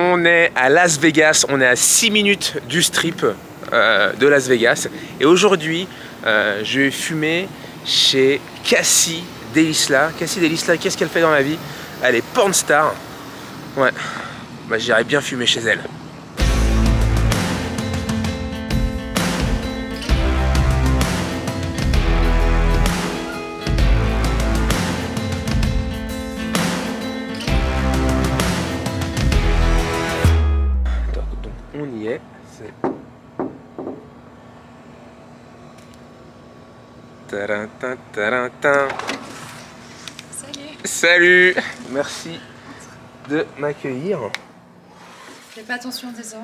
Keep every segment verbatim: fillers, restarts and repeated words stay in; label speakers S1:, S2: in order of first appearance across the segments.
S1: On est à Las Vegas, on est à six minutes du strip euh, de Las Vegas. Et aujourd'hui, euh, je vais fumer chez Cassie Delisla. Cassie Delisla, qu'est-ce qu'elle fait dans la vie? Elle est porn star. Ouais, bah, j'irais bien fumer chez elle. On y est, c'est... Tarantin, tarantin.
S2: Salut.
S1: Salut. Merci de m'accueillir.
S2: Fais pas attention au désordre.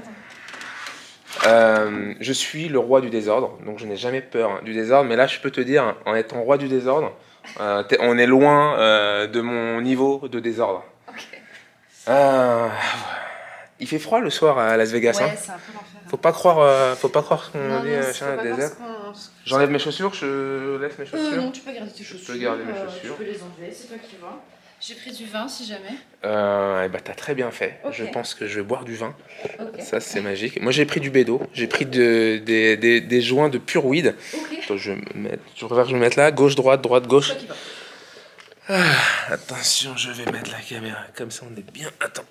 S1: Euh, je suis le roi du désordre, donc je n'ai jamais peur du désordre, mais là je peux te dire, en étant roi du désordre, euh, on est loin euh, de mon niveau de désordre.
S2: Ok.
S1: Euh, il fait froid le soir à Las Vegas.
S2: Ouais,
S1: hein.
S2: c'est un peu l'enfer.
S1: Faut pas croire, euh, faut pas croire ce qu'on
S2: Non,
S1: dit
S2: non,
S1: euh,
S2: faut
S1: chez
S2: pas
S1: un
S2: croire
S1: désert.
S2: ce qu'on- ce-
S1: J'enlève mes chaussures, je laisse mes chaussures.
S2: Euh, non, tu peux garder tes chaussures.
S1: peux garder mes
S2: euh,
S1: chaussures.
S2: Tu peux les enlever, c'est toi qui vois. J'ai pris du vin si jamais.
S1: Euh, et bah t'as très bien fait.
S2: Ok.
S1: Je pense que je vais boire du vin.
S2: Ok.
S1: Ça c'est magique. Moi j'ai pris du bédo. J'ai pris de, des, des, des joints de pure weed.
S2: Ok.
S1: Attends, je vais me mettre, je préfère que je me mette là, gauche droite droite gauche.
S2: Toi qui vas.
S1: Ah, attention, je vais mettre la caméra comme ça on est bien. Attends.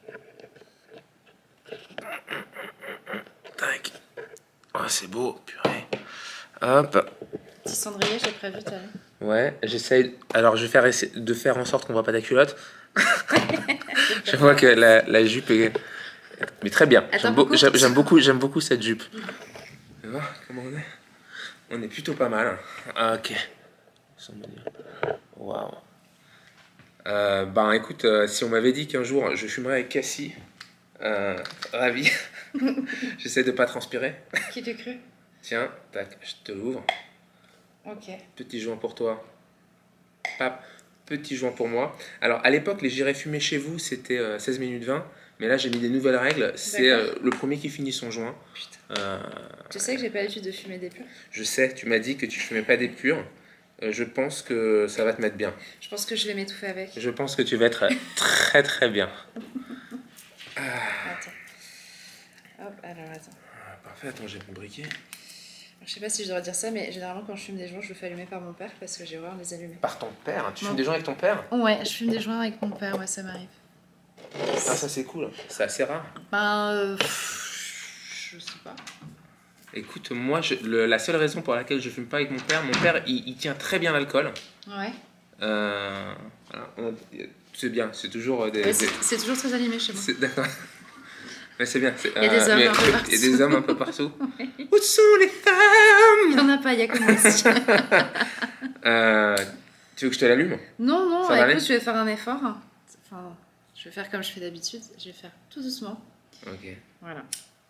S1: Tac. Oh c'est beau, purée. Hop.
S2: Petit cendrier, j'ai prévu, t'as vu.
S1: Ouais, j'essaye. Alors, je vais faire essa- de faire en sorte qu'on voit pas ta culotte. Je vois que la, la jupe est. Mais très bien.
S2: Attends,
S1: J'aime beau-
S2: beaucoup.
S1: j'aime- j'aime beaucoup, j'aime beaucoup cette jupe. Tu vois comment on est? On est plutôt pas mal. Ah, ok. Sans me dire. Waouh. Euh, ben écoute, euh, si on m'avait dit qu'un jour je fumerais avec Cassie, euh, ravi. J'essaie de pas transpirer.
S2: Qui t'a cru?
S1: Tiens, tac, je te l'ouvre.
S2: Ok.
S1: Petit joint pour toi. Pap, petit joint pour moi. Alors, à l'époque, les j'irai fumer chez vous, c'était euh, seize minutes vingt. Mais là, j'ai mis des nouvelles règles. C'est euh, le premier qui finit son joint.
S2: Putain.
S1: Euh,
S2: Tu sais que j'ai pas l'habitude de fumer des purs.
S1: je sais, tu m'as dit que tu fumais pas des purs. Euh, je pense que ça va te mettre bien.
S2: Je pense que je vais m'étouffer avec.
S1: Je pense que tu vas être très très bien. Ah,
S2: Attends. Hop, alors attends.
S1: parfait, attends, j'ai mon briquet.
S2: Je sais pas si je devrais dire ça, mais généralement quand je fume des joints, je le fais allumer par mon père parce que j'ai horreur de les allumer.
S1: Par ton père? Tu
S2: Non.
S1: fumes des joints avec ton père?
S2: Ouais, je fume des joints avec mon père, ouais, ça m'arrive.
S1: Ah, ça c'est cool. C'est assez rare.
S2: Ben, euh, pff, je sais pas.
S1: Écoute, moi, je- le- la seule raison pour laquelle je fume pas avec mon père, mon père, il, il tient très bien l'alcool.
S2: Ouais.
S1: Euh, voilà, on a- c'est bien, c'est toujours euh, des...
S2: Ouais,
S1: des-
S2: c'est c'est toujours très animé chez moi.
S1: c'est- D'accord. Mais c'est bien. c'est-
S2: Il y a des
S1: euh,
S2: hommes
S1: mais-
S2: un peu
S1: mais-
S2: partout.
S1: Il y a des hommes un peu partout.
S2: Ouais.
S1: Où sont les
S2: Il
S1: femmes?
S2: y en a pas, il y a que moi ici.
S1: Euh, Tu veux que je te l'allume?
S2: Non, non,
S1: Ça va aller
S2: écoute, je vais faire un effort. Enfin, je vais faire comme je fais d'habitude. Je vais faire tout doucement.
S1: Ok.
S2: Voilà.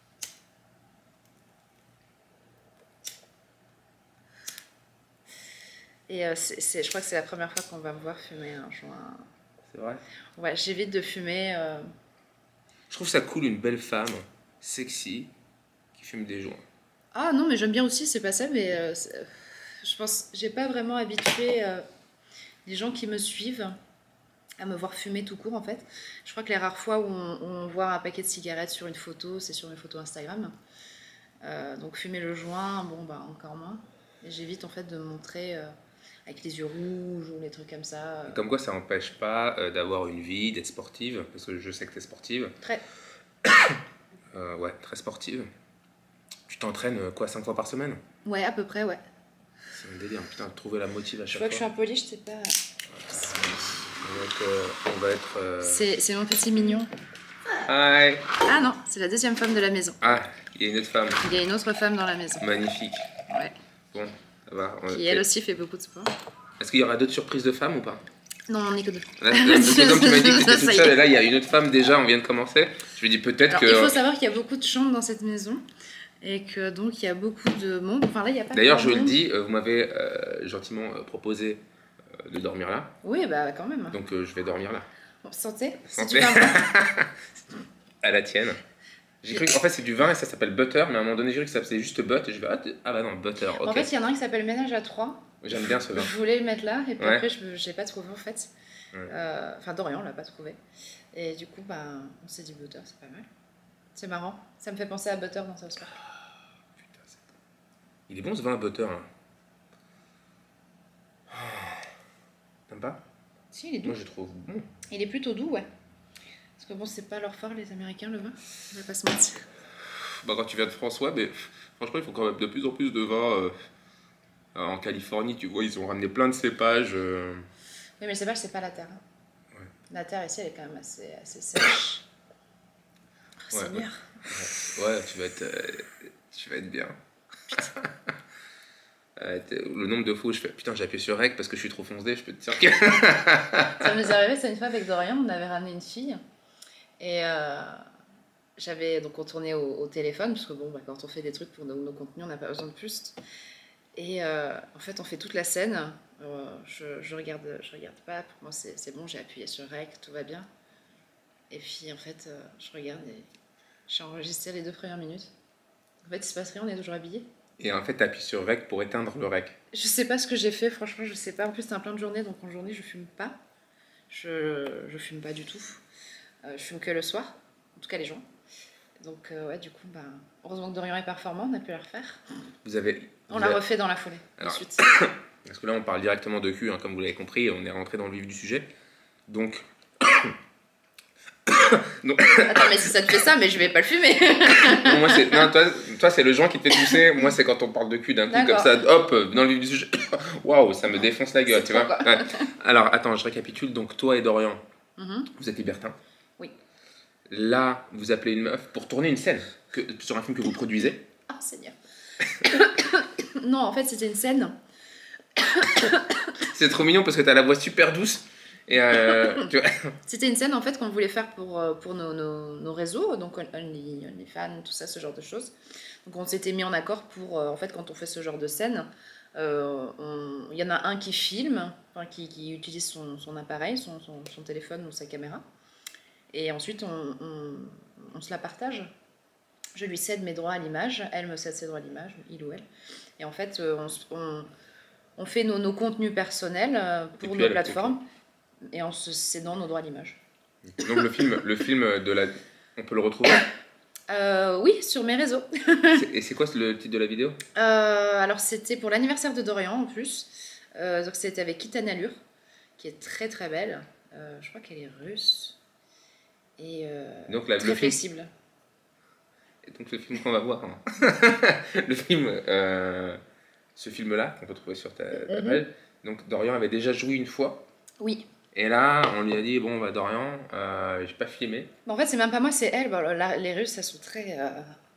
S2: Et euh, c'est, c'est- je crois que c'est la première fois qu'on va me voir fumer un joint.
S1: C'est vrai.
S2: Ouais, j'évite de fumer. euh,
S1: Je trouve ça cool, une belle femme, sexy, qui fume des joints.
S2: Ah non, mais j'aime bien aussi, c'est pas ça, mais euh, c'est- je pense, j'ai pas vraiment habitué euh, les gens qui me suivent à me voir fumer tout court en fait. Je crois que les rares fois où on, on voit un paquet de cigarettes sur une photo, c'est sur mes photos Instagram. Euh, donc fumer le joint, bon bah encore moins. Et j'évite en fait de me montrer euh, avec les yeux rouges ou les trucs comme ça. euh,
S1: Comme quoi, ça n'empêche pas euh, d'avoir une vie, d'être sportive, parce que je sais que tu es sportive.
S2: Très.
S1: Euh, ouais, très sportive. Tu t'entraînes euh, quoi, cinq fois par semaine?
S2: Ouais, à peu près, ouais.
S1: C'est un délire, putain, de trouver la motive à
S2: Je
S1: chaque
S2: vois que je suis
S1: fois.
S2: impoli, je sais pas.
S1: On va être... euh, on va être euh,
S2: C'est, c'est mon petit mignon.
S1: Hi.
S2: Ah non, c'est la deuxième femme de la maison.
S1: Ah, il y a une autre femme.
S2: Il y a une autre femme dans la maison.
S1: Magnifique.
S2: Ouais.
S1: Bon, ça va. on-
S2: Qui elle aussi fait beaucoup de sport.
S1: Est-ce qu'il y aura d'autres surprises de femmes ou pas?
S2: Non, on est que deux.
S1: Là, là, parce que comme tu m'as dit que tu
S2: Ça,
S1: étais toute
S2: ça y
S1: seule,
S2: est.
S1: et là, il y a une autre femme déjà, on vient de commencer. Je lui dis peut-être
S2: Alors,
S1: que...
S2: il faut savoir qu'il y a beaucoup de chambres dans cette maison et que donc il y a beaucoup de monde. Enfin là, il y a pas.
S1: D'ailleurs,
S2: grand
S1: je le
S2: monde.
S1: dis, euh, vous m'avez euh, gentiment euh, proposé euh, de dormir là.
S2: Oui, bah quand même.
S1: Donc euh, je vais dormir là.
S2: Bon, santé. C'est
S1: Santé.
S2: du vin blanc.
S1: À la tienne. J'ai cru qu'en fait c'est du vin et ça s'appelle butter, mais à un moment donné j'ai cru que ça s'appelait juste but et je vais ah, t- ah bah non butter. Ok.
S2: En fait, il y en a un qui s'appelle Ménage à trois
S1: J'aime bien ce vin.
S2: Je voulais le mettre là, et puis
S1: Ouais.
S2: après, je n'ai pas trouvé en fait.
S1: Ouais.
S2: Euh, Enfin, Dorian l'a pas trouvé. Et du coup, bah, on s'est dit Butter, c'est pas mal. C'est marrant. Ça me fait penser à Butter dans South Park.
S1: Putain, c'est bon. Il est bon ce vin à butter. Hein. T'aimes pas?
S2: Si, il est doux.
S1: Moi, je trouve bon.
S2: Il est plutôt doux, ouais. Parce que bon, c'est pas leur fort, les Américains, le vin. On va pas se mentir.
S1: Bah, quand tu viens de France, ouais, mais franchement, il faut quand même de plus en plus de vin. Euh, en Californie, tu vois, ils ont ramené plein de cépages. Euh...
S2: Oui, mais le cépage, c'est pas la terre. Hein.
S1: Ouais.
S2: La terre ici, elle est quand même assez, assez sèche. Oh,
S1: Ouais,
S2: Seigneur.
S1: Ouais, ouais, tu vas être, euh, tu vas être bien. Euh, t'es- le nombre de fois où je fais putain, j'ai appuyé sur rec parce que je suis trop foncé, je peux te dire que.
S2: Ça nous est arrivé, c'est une fois avec Dorian, on avait ramené une fille. Et euh, j'avais donc on tournait au, au téléphone, parce que bon, bah, quand on fait des trucs pour nos, nos contenus, on n'a pas besoin de plus. Et euh, en fait, on fait toute la scène. Euh, je, je regarde, je regarde pas. Pour moi, c'est c'est bon, j'ai appuyé sur rec, tout va bien. Et puis en fait, euh, je regarde et j'ai enregistré les deux premières minutes. En fait, il se passe rien, on est toujours habillés.
S1: Et en fait, t'appuies sur rec pour éteindre le rec.
S2: Je sais pas ce que j'ai fait, franchement, je sais pas. En plus, c'est un plein de journée, donc en journée, je fume pas. Je, je fume pas du tout. Euh, je fume que le soir, en tout cas les gens. Donc, euh, ouais, du coup, bah, heureusement que Dorian est performant, on a pu la refaire.
S1: Vous avez.
S2: On
S1: vous
S2: l'a
S1: avez-
S2: refait dans la foulée,
S1: Alors,
S2: ensuite.
S1: Parce que là, on parle directement de cul, hein, comme vous l'avez compris, on est rentré dans le vif du sujet. Donc. Donc,
S2: Attends, mais si ça te fait ça, mais je vais pas le fumer.
S1: non, moi, c'est, non, toi, toi, c'est le joint qui te fait tousser. Moi, c'est quand on parle de cul d'un coup, comme
S2: D'accord.
S1: ça, hop, dans le vif du sujet. Waouh, ça me défonce la gueule,
S2: C'est
S1: tu
S2: trop,
S1: vois.
S2: quoi.
S1: Ouais. Alors, attends, je récapitule. Donc, toi et Dorian,
S2: Mhm.
S1: vous êtes libertins.
S2: Oui.
S1: Là, vous appelez une meuf pour tourner une scène que, sur un film que vous produisez.
S2: Oh, Seigneur. Non, en fait, c'était une scène.
S1: C'est trop mignon parce que t'as la voix super douce. Et euh, tu vois.
S2: C'était une scène, en fait, qu'on voulait faire pour, euh, pour nos, nos, nos réseaux, donc Only, OnlyFans, tout ça, ce genre de choses. Donc, on s'était mis en accord pour, euh, en fait, quand on fait ce genre de scène, euh, on- il y en a un qui filme, enfin, qui, qui utilise son, son appareil, son, son, son téléphone ou sa caméra. Et ensuite, on, on, on se la partage. Je lui cède mes droits à l'image, elle me cède ses droits à l'image, il ou elle. Et en fait, euh, on, s- on, on fait nos, nos contenus personnels euh, pour
S1: puis
S2: nos
S1: elle,
S2: plateformes et en se cédant nos droits à l'image.
S1: Donc le film, le film de la, on peut le retrouver.
S2: Euh, oui, sur mes réseaux.
S1: C'est- Et c'est quoi le titre de la vidéo?
S2: Euh, alors, c'était pour l'anniversaire de Dorian en plus. Euh, donc, c'était avec Kitana Lur, qui est très très belle. Euh, je crois qu'elle est russe. Et euh,
S1: Donc la,
S2: très
S1: le film,
S2: flexible.
S1: et donc le film qu'on va voir, hein. Le film, euh, ce film-là qu'on peut trouver sur ta, ta
S2: Mhm.
S1: page. Donc Dorian avait déjà joué une fois.
S2: Oui.
S1: Et là, on lui a dit bon bah Dorian, euh, j'ai pas filmé.
S2: Mais en fait, c'est même pas moi, c'est elle. Bon, là, les Russes, elles sont très, euh,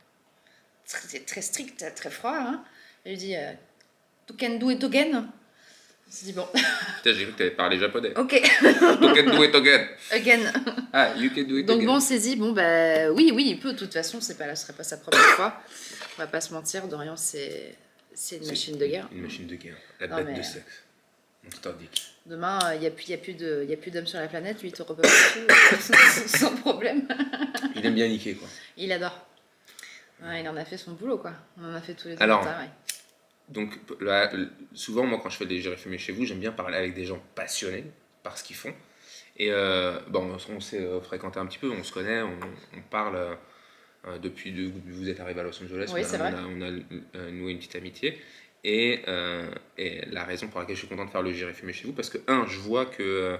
S2: très, très strictes, très froides. Hein. Elle lui dit euh, Tu can do it again. Je me suis dit bon,
S1: Putain, j'ai cru que t'avais parlé japonais.
S2: ok,
S1: You can do it again.
S2: again.
S1: Ah, you can do it
S2: Donc
S1: again.
S2: bon, on s'est dit bon, bah oui, oui, il peut. De toute façon, c'est pas, là, ce serait pas sa première fois. On va pas se mentir, Dorian, c'est c'est une
S1: C'est
S2: machine de guerre.
S1: Une machine de guerre. La
S2: Non,
S1: bête
S2: mais,
S1: de
S2: euh,
S1: sexe. Monster Dick.
S2: Demain, il n'y a plus, y a plus de, y a plus d'hommes sur la planète, lui, il te repeuple tout sans, sans problème.
S1: Il aime bien niquer quoi.
S2: Il adore. Ouais, il en a fait son boulot, quoi. On en a fait tous les deux.
S1: Alors,
S2: le travail.
S1: Donc là, souvent, moi, quand je fais des j'irai fumer chez vous, j'aime bien parler avec des gens passionnés par ce qu'ils font. Et euh, bon, on s'est euh, fréquenté un petit peu, on se connaît, on, on parle euh, depuis que vous êtes arrivé à Los Angeles.
S2: Oui,
S1: on a,
S2: c'est vrai.
S1: on a, on a euh, noué une petite amitié. Et, euh, et la raison pour laquelle je suis content de faire le j'irai fumer chez vous, parce que, un, je vois que euh,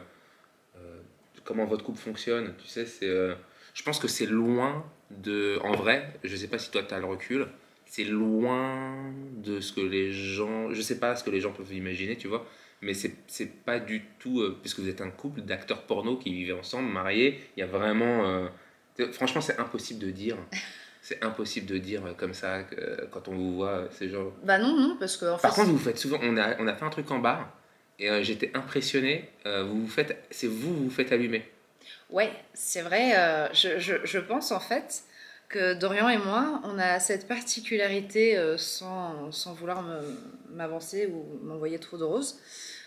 S1: comment votre couple fonctionne, tu sais, c'est, euh, je pense que c'est loin de. En vrai, je sais pas si toi tu as le recul. C'est loin de ce que les gens, je sais pas ce que les gens peuvent imaginer, tu vois, mais c'est c'est pas du tout, euh, puisque vous êtes un couple d'acteurs porno qui vivaient ensemble, mariés, il y a vraiment, euh, c'est- franchement c'est impossible de dire, c'est impossible de dire euh, comme ça que, euh, quand on vous voit, c'est genre.
S2: Bah non, non, parce que en
S1: Par
S2: fait,
S1: contre vous faites souvent, on a, on a fait un truc en bar, et euh, j'étais impressionné, euh, vous vous faites, c'est vous, vous vous faites allumer.
S2: ouais, c'est vrai. euh, je, je, je pense en fait que Dorian et moi, on a cette particularité, euh, sans, sans vouloir me- m'avancer ou m'envoyer trop de roses,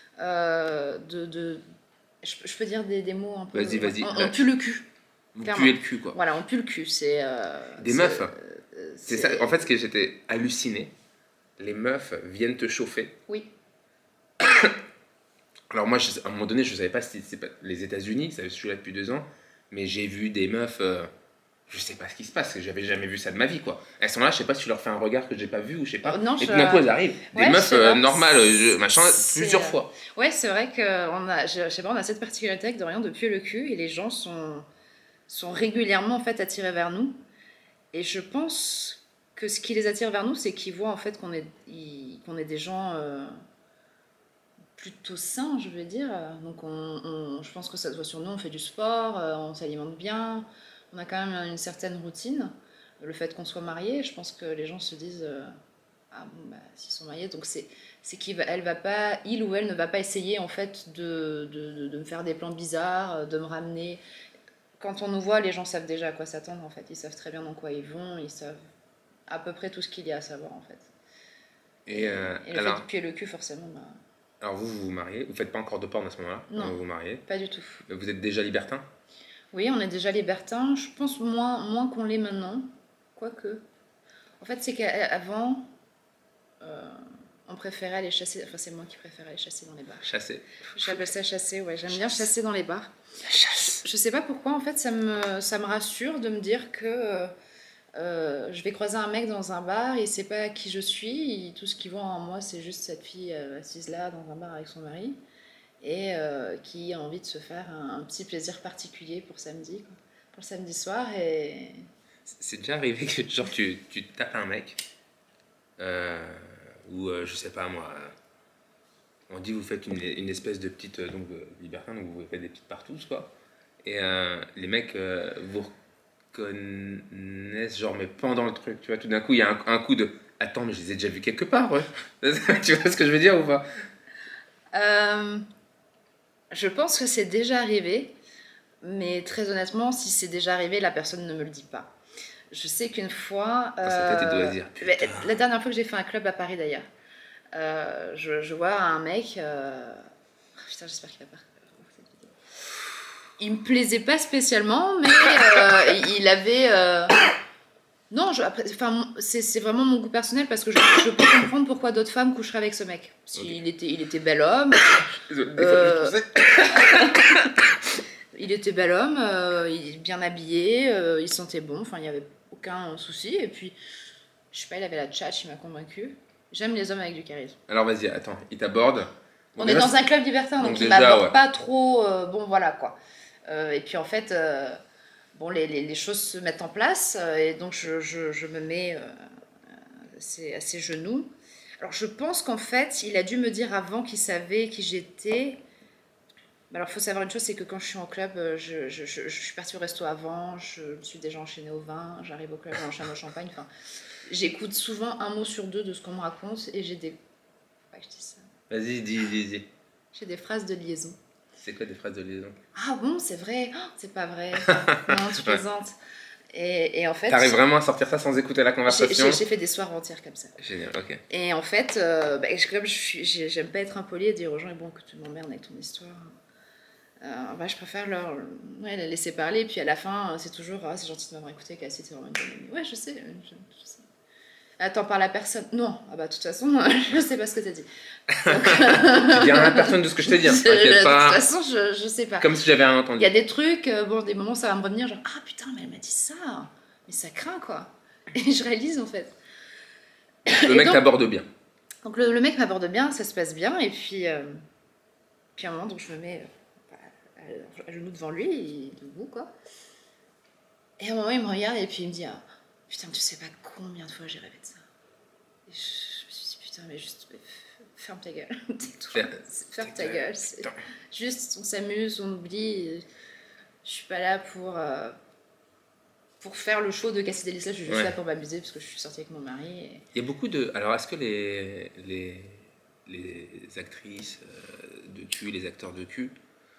S2: euh, de, de je, je peux dire des, des mots un peu.
S1: Vas-y, vas-y,
S2: On,
S1: là,
S2: on pue le cul.
S1: Vous
S2: Clairement.
S1: puez le cul quoi.
S2: Voilà, on pue le cul. C'est. euh,
S1: Des
S2: c'est-
S1: meufs.
S2: euh,
S1: C'est ça, en fait, ce que j'étais halluciné, les meufs viennent te chauffer.
S2: Oui.
S1: Alors moi, je- à un moment donné, je savais pas si c'était pas les États-Unis, ça, je suis là depuis deux ans, mais j'ai vu des meufs, euh, je sais pas ce qui se passe, j'avais jamais vu ça de ma vie, quoi. Elles sont là, je sais pas si tu leur fais un regard que j'ai pas vu ou je sais
S2: Oh,
S1: pas,
S2: non,
S1: et
S2: je...
S1: tout d'un coup elles arrivent, des
S2: Ouais, je
S1: meufs
S2: sais
S1: euh,
S2: pas.
S1: normales, je- machin,
S2: C'est-
S1: plusieurs fois.
S2: Ouais, c'est vrai qu'on a, je, je sais pas, on a cette particularité avec Dorian depuis le cul et les gens sont, sont régulièrement en fait attirés vers nous. Et je pense que ce qui les attire vers nous, c'est qu'ils voient en fait qu'on est, ils- qu'on est des gens euh, plutôt sains, je veux dire. Donc on, on- je pense que ça se voit sur nous, on fait du sport, euh, on s'alimente bien, on a quand même une certaine routine. Le fait qu'on soit mariés, je pense que les gens se disent euh, ah bon bah s'ils sont mariés, donc c'est c'est qu'il va, elle va pas, il ou elle ne va pas essayer en fait de, de, de- de me faire des plans bizarres, de me ramener. Quand on nous voit, les gens savent déjà à quoi s'attendre en fait. Ils savent très bien dans quoi ils vont, ils savent à peu près tout ce qu'il y a à savoir en fait.
S1: Et, euh,
S2: Et le fait de
S1: alors,
S2: puer le cul, forcément, bah,
S1: alors vous, vous vous mariez, vous faites pas encore de porn à ce moment-là,
S2: non,
S1: quand vous vous mariez,
S2: pas du tout.
S1: vous êtes déjà libertin?
S2: Oui, on est déjà libertin. Je pense moins, moins qu'on l'est maintenant. Quoique. En fait, c'est qu'avant, euh, on préférait aller chasser. Enfin, c'est moi qui préfère aller chasser dans les bars.
S1: Chasser.
S2: J'appelle ça chasser, ouais. J'aime bien chasser dans les bars.
S1: La chasse.
S2: Je sais pas pourquoi, en fait, ça me, ça me rassure de me dire que euh, euh, je vais croiser un mec dans un bar, il sait pas qui je suis, il- tout ce qu'il voit en moi, c'est juste cette fille euh, assise là dans un bar avec son mari, et euh, qui a envie de se faire un, un petit plaisir particulier pour samedi, quoi. Pour le samedi soir, et
S1: C'est déjà arrivé que genre tu, tu tapes un mec, euh, ou euh, je sais pas moi, euh, on dit vous faites une, une espèce de petite euh, donc euh, libertin, donc vous faites des petites partous quoi, et euh, les mecs euh, vous reconnaissent genre mais pendant le truc, tu vois, tout d'un coup il y a un, un coup de attends mais je les ai déjà vus quelque part, ouais. Tu vois ce que je veux dire ou pas?
S2: euh, je pense que c'est déjà arrivé, mais très honnêtement, si c'est déjà arrivé, la personne ne me le dit pas. Je sais qu'une fois.
S1: Dans sa tête il doit
S2: euh,
S1: se dire
S2: mais
S1: putain.
S2: la dernière fois que j'ai fait un club à Paris d'ailleurs, euh, je, je vois un mec. euh, oh, putain, j'espère qu'il va pas. Il me plaisait pas spécialement, mais euh, il avait. euh, Non, je, après, enfin, c'est c'est vraiment mon goût personnel parce que je, je peux comprendre pourquoi d'autres femmes coucheraient avec ce mec. S'il
S1: Ok.
S2: était, il était bel homme,
S1: Désolé, des fois,
S2: Euh,
S1: je pensais-
S2: il était bel homme, euh, il est bien habillé, euh, il sentait bon, enfin il n'y avait aucun souci. Et puis, je sais pas, il avait la tchatche, il m'a convaincu. J'aime les hommes avec du charisme.
S1: Alors vas-y, attends, il t'aborde. Bon,
S2: On est
S1: déjà,
S2: dans un club libertin, donc,
S1: donc
S2: il
S1: déjà,
S2: m'aborde
S1: ouais.
S2: pas trop. euh, bon, voilà quoi. Euh, et puis en fait, euh, bon, les, les, les choses se mettent en place, euh, et donc je, je, je me mets euh, à, ses, à ses genoux. Alors je pense qu'en fait, il a dû me dire avant qu'il savait qui j'étais. Mais alors, il faut savoir une chose, c'est que quand je suis en club, euh, je, je, je, je suis partie au resto avant, je me suis déjà enchaînée au vin, j'arrive au club, j'enchaîne au champagne. Enfin, j'écoute souvent un mot sur deux de ce qu'on me raconte et j'ai des. Pas que je dis ça.
S1: Vas-y, dis, dis, dis.
S2: J'ai des phrases de liaison.
S1: C'est quoi des phrases de liaison?
S2: Ah bon, c'est vrai. Oh, c'est pas vrai. Non, tu plaisantes. Et, et en fait,
S1: T'arrives vraiment à sortir ça sans écouter la
S2: j'ai
S1: conversation?
S2: j'ai- j'ai fait des soirs entières comme ça.
S1: Génial, ok.
S2: Et en fait, euh, bah, je- comme je suis, j'ai- j'aime pas être impoli et dire aux gens, bon, que tu m'emmerdes avec ton histoire. Euh, bah, je préfère leur ouais, les laisser parler. Et puis à la fin, euh, c'est toujours, ah, c'est gentil de m'avoir écouté, Cassie, c'est vraiment une bonne amie. Ouais, je sais, euh, je, je sais. Attends, parle à personne. Non, ah bah de toute façon, je sais pas ce que t'as dit. Donc,
S1: Tu dis rien à personne de ce que je t'ai dit, hein,
S2: je-
S1: t'inquiète
S2: de toute
S1: pas.
S2: façon, je, je sais pas.
S1: Comme si j'avais rien
S2: Il
S1: entendu.
S2: y a des trucs, euh, bon, des moments, ça va me revenir, genre, ah putain, mais elle m'a dit ça. Mais ça craint, quoi. Et je réalise, en fait.
S1: Le
S2: Et
S1: mec
S2: donc-
S1: t'aborde bien.
S2: Donc le, le mec m'aborde bien, ça se passe bien, et puis, euh, puis à un moment, donc je me mets euh, à, à genoux devant lui, il est debout, quoi. Et à un moment, il me regarde, et puis il me dit, ah, putain, tu sais pas combien de fois j'ai rêvé de ça. Et je, je me suis dit, putain, mais juste, mais f- ferme ta gueule. Tais-toi.
S1: Fer-
S2: Ferme ta gueule. C'est
S1: Putain.
S2: juste, on s'amuse, on oublie. et Je suis pas là pour... euh, pour faire le show de Cassie Delisla, je suis juste
S1: Ouais.
S2: là pour m'amuser parce que je suis sortie avec mon mari. Et...
S1: Il y a beaucoup de. Alors, est-ce que les, les, les actrices euh, de cul, les acteurs de cul.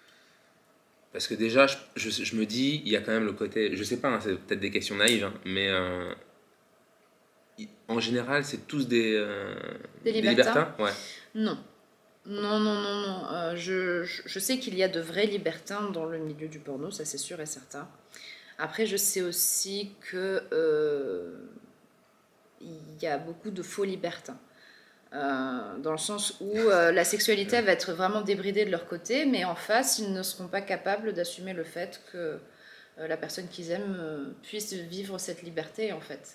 S1: Parce que déjà, je, je, je me dis, il y a quand même le côté. Je sais pas, hein, c'est peut-être des questions naïves, hein, mais. euh, il- en général, c'est tous des. euh,
S2: Des libertins
S1: Ouais.
S2: Non. Non, non, non, non. Euh, je, je, je sais qu'il y a de vrais libertins dans le milieu du porno, ça c'est sûr et certain. Après, je sais aussi que euh, il y a beaucoup de faux libertins. Euh, dans le sens où euh, la sexualité va être vraiment débridée de leur côté, mais en face, ils ne seront pas capables d'assumer le fait que euh, la personne qu'ils aiment euh, puisse vivre cette liberté, en fait.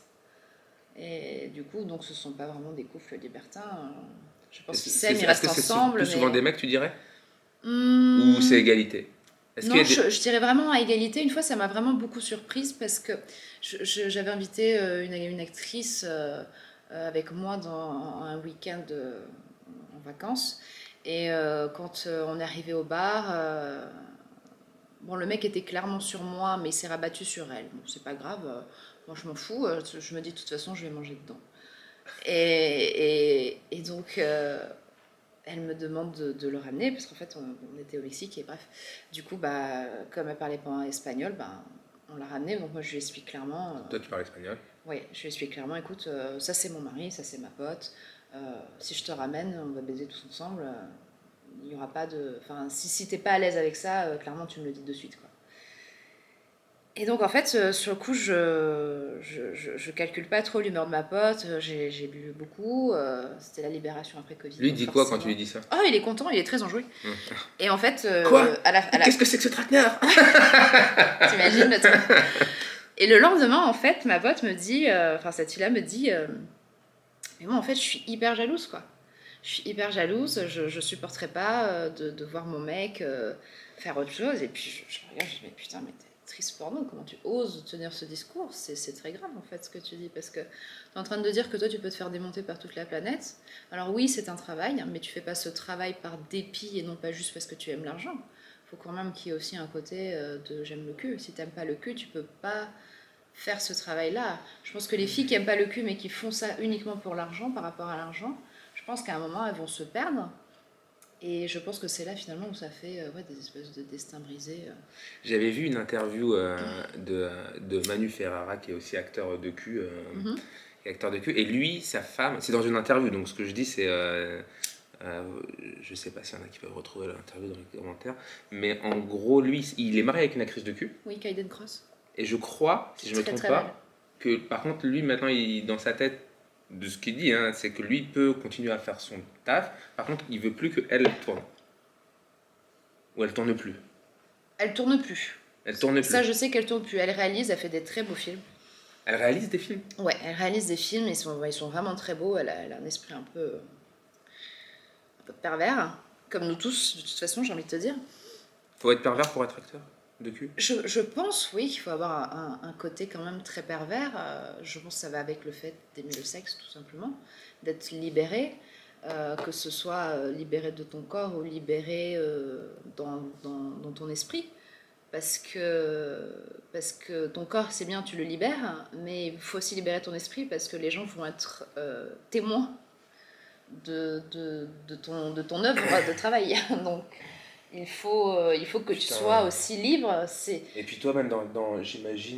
S2: Et du coup, donc, ce ne sont pas vraiment des couples libertins. Euh, je pense qu'ils s'aiment, ils
S1: Est-ce
S2: restent
S1: que c'est
S2: ensemble.
S1: plus
S2: mais...
S1: souvent des mecs, tu dirais?
S2: Mmh...
S1: Ou c'est égalité?
S2: Non, des... je, je dirais vraiment à égalité. Une fois, ça m'a vraiment beaucoup surprise parce que j'avais invité une, une actrice euh, avec moi dans un week-end euh, en vacances. Et euh, quand euh, on est arrivé au bar, euh, bon, le mec était clairement sur moi, mais il s'est rabattu sur elle. Bon, c'est pas grave, euh, moi je m'en fous. Euh, je me dis de toute façon, je vais manger dedans. Et, et, et donc. Euh, elle me demande de, de le ramener parce qu'en fait on, on était au Mexique et bref du coup bah comme elle parlait pas espagnol bah on l'a ramené donc moi je lui explique clairement euh,
S1: toi tu parles espagnol?
S2: Oui, je lui explique clairement écoute euh, ça c'est mon mari, ça c'est ma pote, euh, si je te ramène on va baiser tous ensemble, euh, il n'y aura pas de enfin si, si t'es pas à l'aise avec ça euh, clairement tu me le dis de suite quoi. Et donc en fait, euh, sur le coup, je, je, je, je calcule pas trop l'humeur de ma pote, j'ai bu beaucoup, euh, c'était la libération après Covid.
S1: Lui, il dit quoi quand tu lui dis ça?
S2: Oh, il est content, il est très enjoué. Mmh. Et en fait... Euh,
S1: quoi
S2: à la, à la...
S1: Qu'est-ce que c'est que ce traquenard?
S2: T'imagines le truc. Et le lendemain, en fait, ma pote me dit, enfin euh, cette fille-là me dit, euh, mais moi en fait, je suis hyper jalouse quoi. Je suis hyper jalouse, je, je supporterais pas euh, de, de voir mon mec euh, faire autre chose. Et puis je, je regarde, je dis, mais putain, mais t'es triste pour nous, comment tu oses tenir ce discours? C'est très grave en fait ce que tu dis, parce que tu es en train de dire que toi tu peux te faire démonter par toute la planète. Alors oui, c'est un travail, mais tu fais pas ce travail par dépit et non pas juste parce que tu aimes l'argent. Il faut quand même qu'il y ait aussi un côté euh, de j'aime le cul. Si t'aimes pas le cul, tu peux pas faire ce travail-là. Je pense que les filles qui aiment pas le cul mais qui font ça uniquement pour l'argent, par rapport à l'argent, je pense qu'à un moment elles vont se perdre. Et je pense que c'est là finalement où ça fait euh, ouais, des espèces de destins brisés. Euh.
S1: J'avais vu une interview euh, de, de Manu Ferrara, qui est aussi acteur de cul. Euh, mm-hmm. acteur de cul. Et lui, sa femme, c'est dans une interview, donc ce que je dis, c'est. Euh, euh, je sais pas s'il y en a qui peuvent retrouver l'interview dans les commentaires. Mais en gros, lui, il est marié avec une actrice de cul.
S2: Oui, Kayden Cross.
S1: Et je crois, si je ne me trompe pas, belle. que par contre, lui, maintenant, il, dans sa tête, de ce qu'il dit, hein, c'est que lui peut continuer à faire son taf. Par contre, il veut plus qu'elle tourne. Ou elle tourne plus.
S2: Elle tourne plus.
S1: Elle tourne plus.
S2: Ça, je sais qu'elle tourne plus. Elle réalise, elle fait des très beaux films.
S1: Elle réalise des films?
S2: Ouais, elle réalise des films, ils sont, ils sont vraiment très beaux. Elle a, elle a un esprit un peu, un peu pervers, comme nous tous, de toute façon, j'ai envie de te dire.
S1: Faut être pervers pour être acteur de cul?
S2: Je, je pense, oui, qu'il faut avoir un, un, un côté quand même très pervers. Euh, je pense que ça va avec le fait d'aimer le sexe, tout simplement, d'être libéré, euh, que ce soit euh, libéré de ton corps ou libéré euh, dans, dans, dans ton esprit. Parce que, parce que ton corps, c'est bien, tu le libères, mais il faut aussi libérer ton esprit parce que les gens vont être euh, témoins de, de, de, ton, de ton œuvre de travail. Donc, il faut, euh, il faut que Putain. tu sois aussi libre.
S1: Et puis toi, même, dans, dans, j'imagine,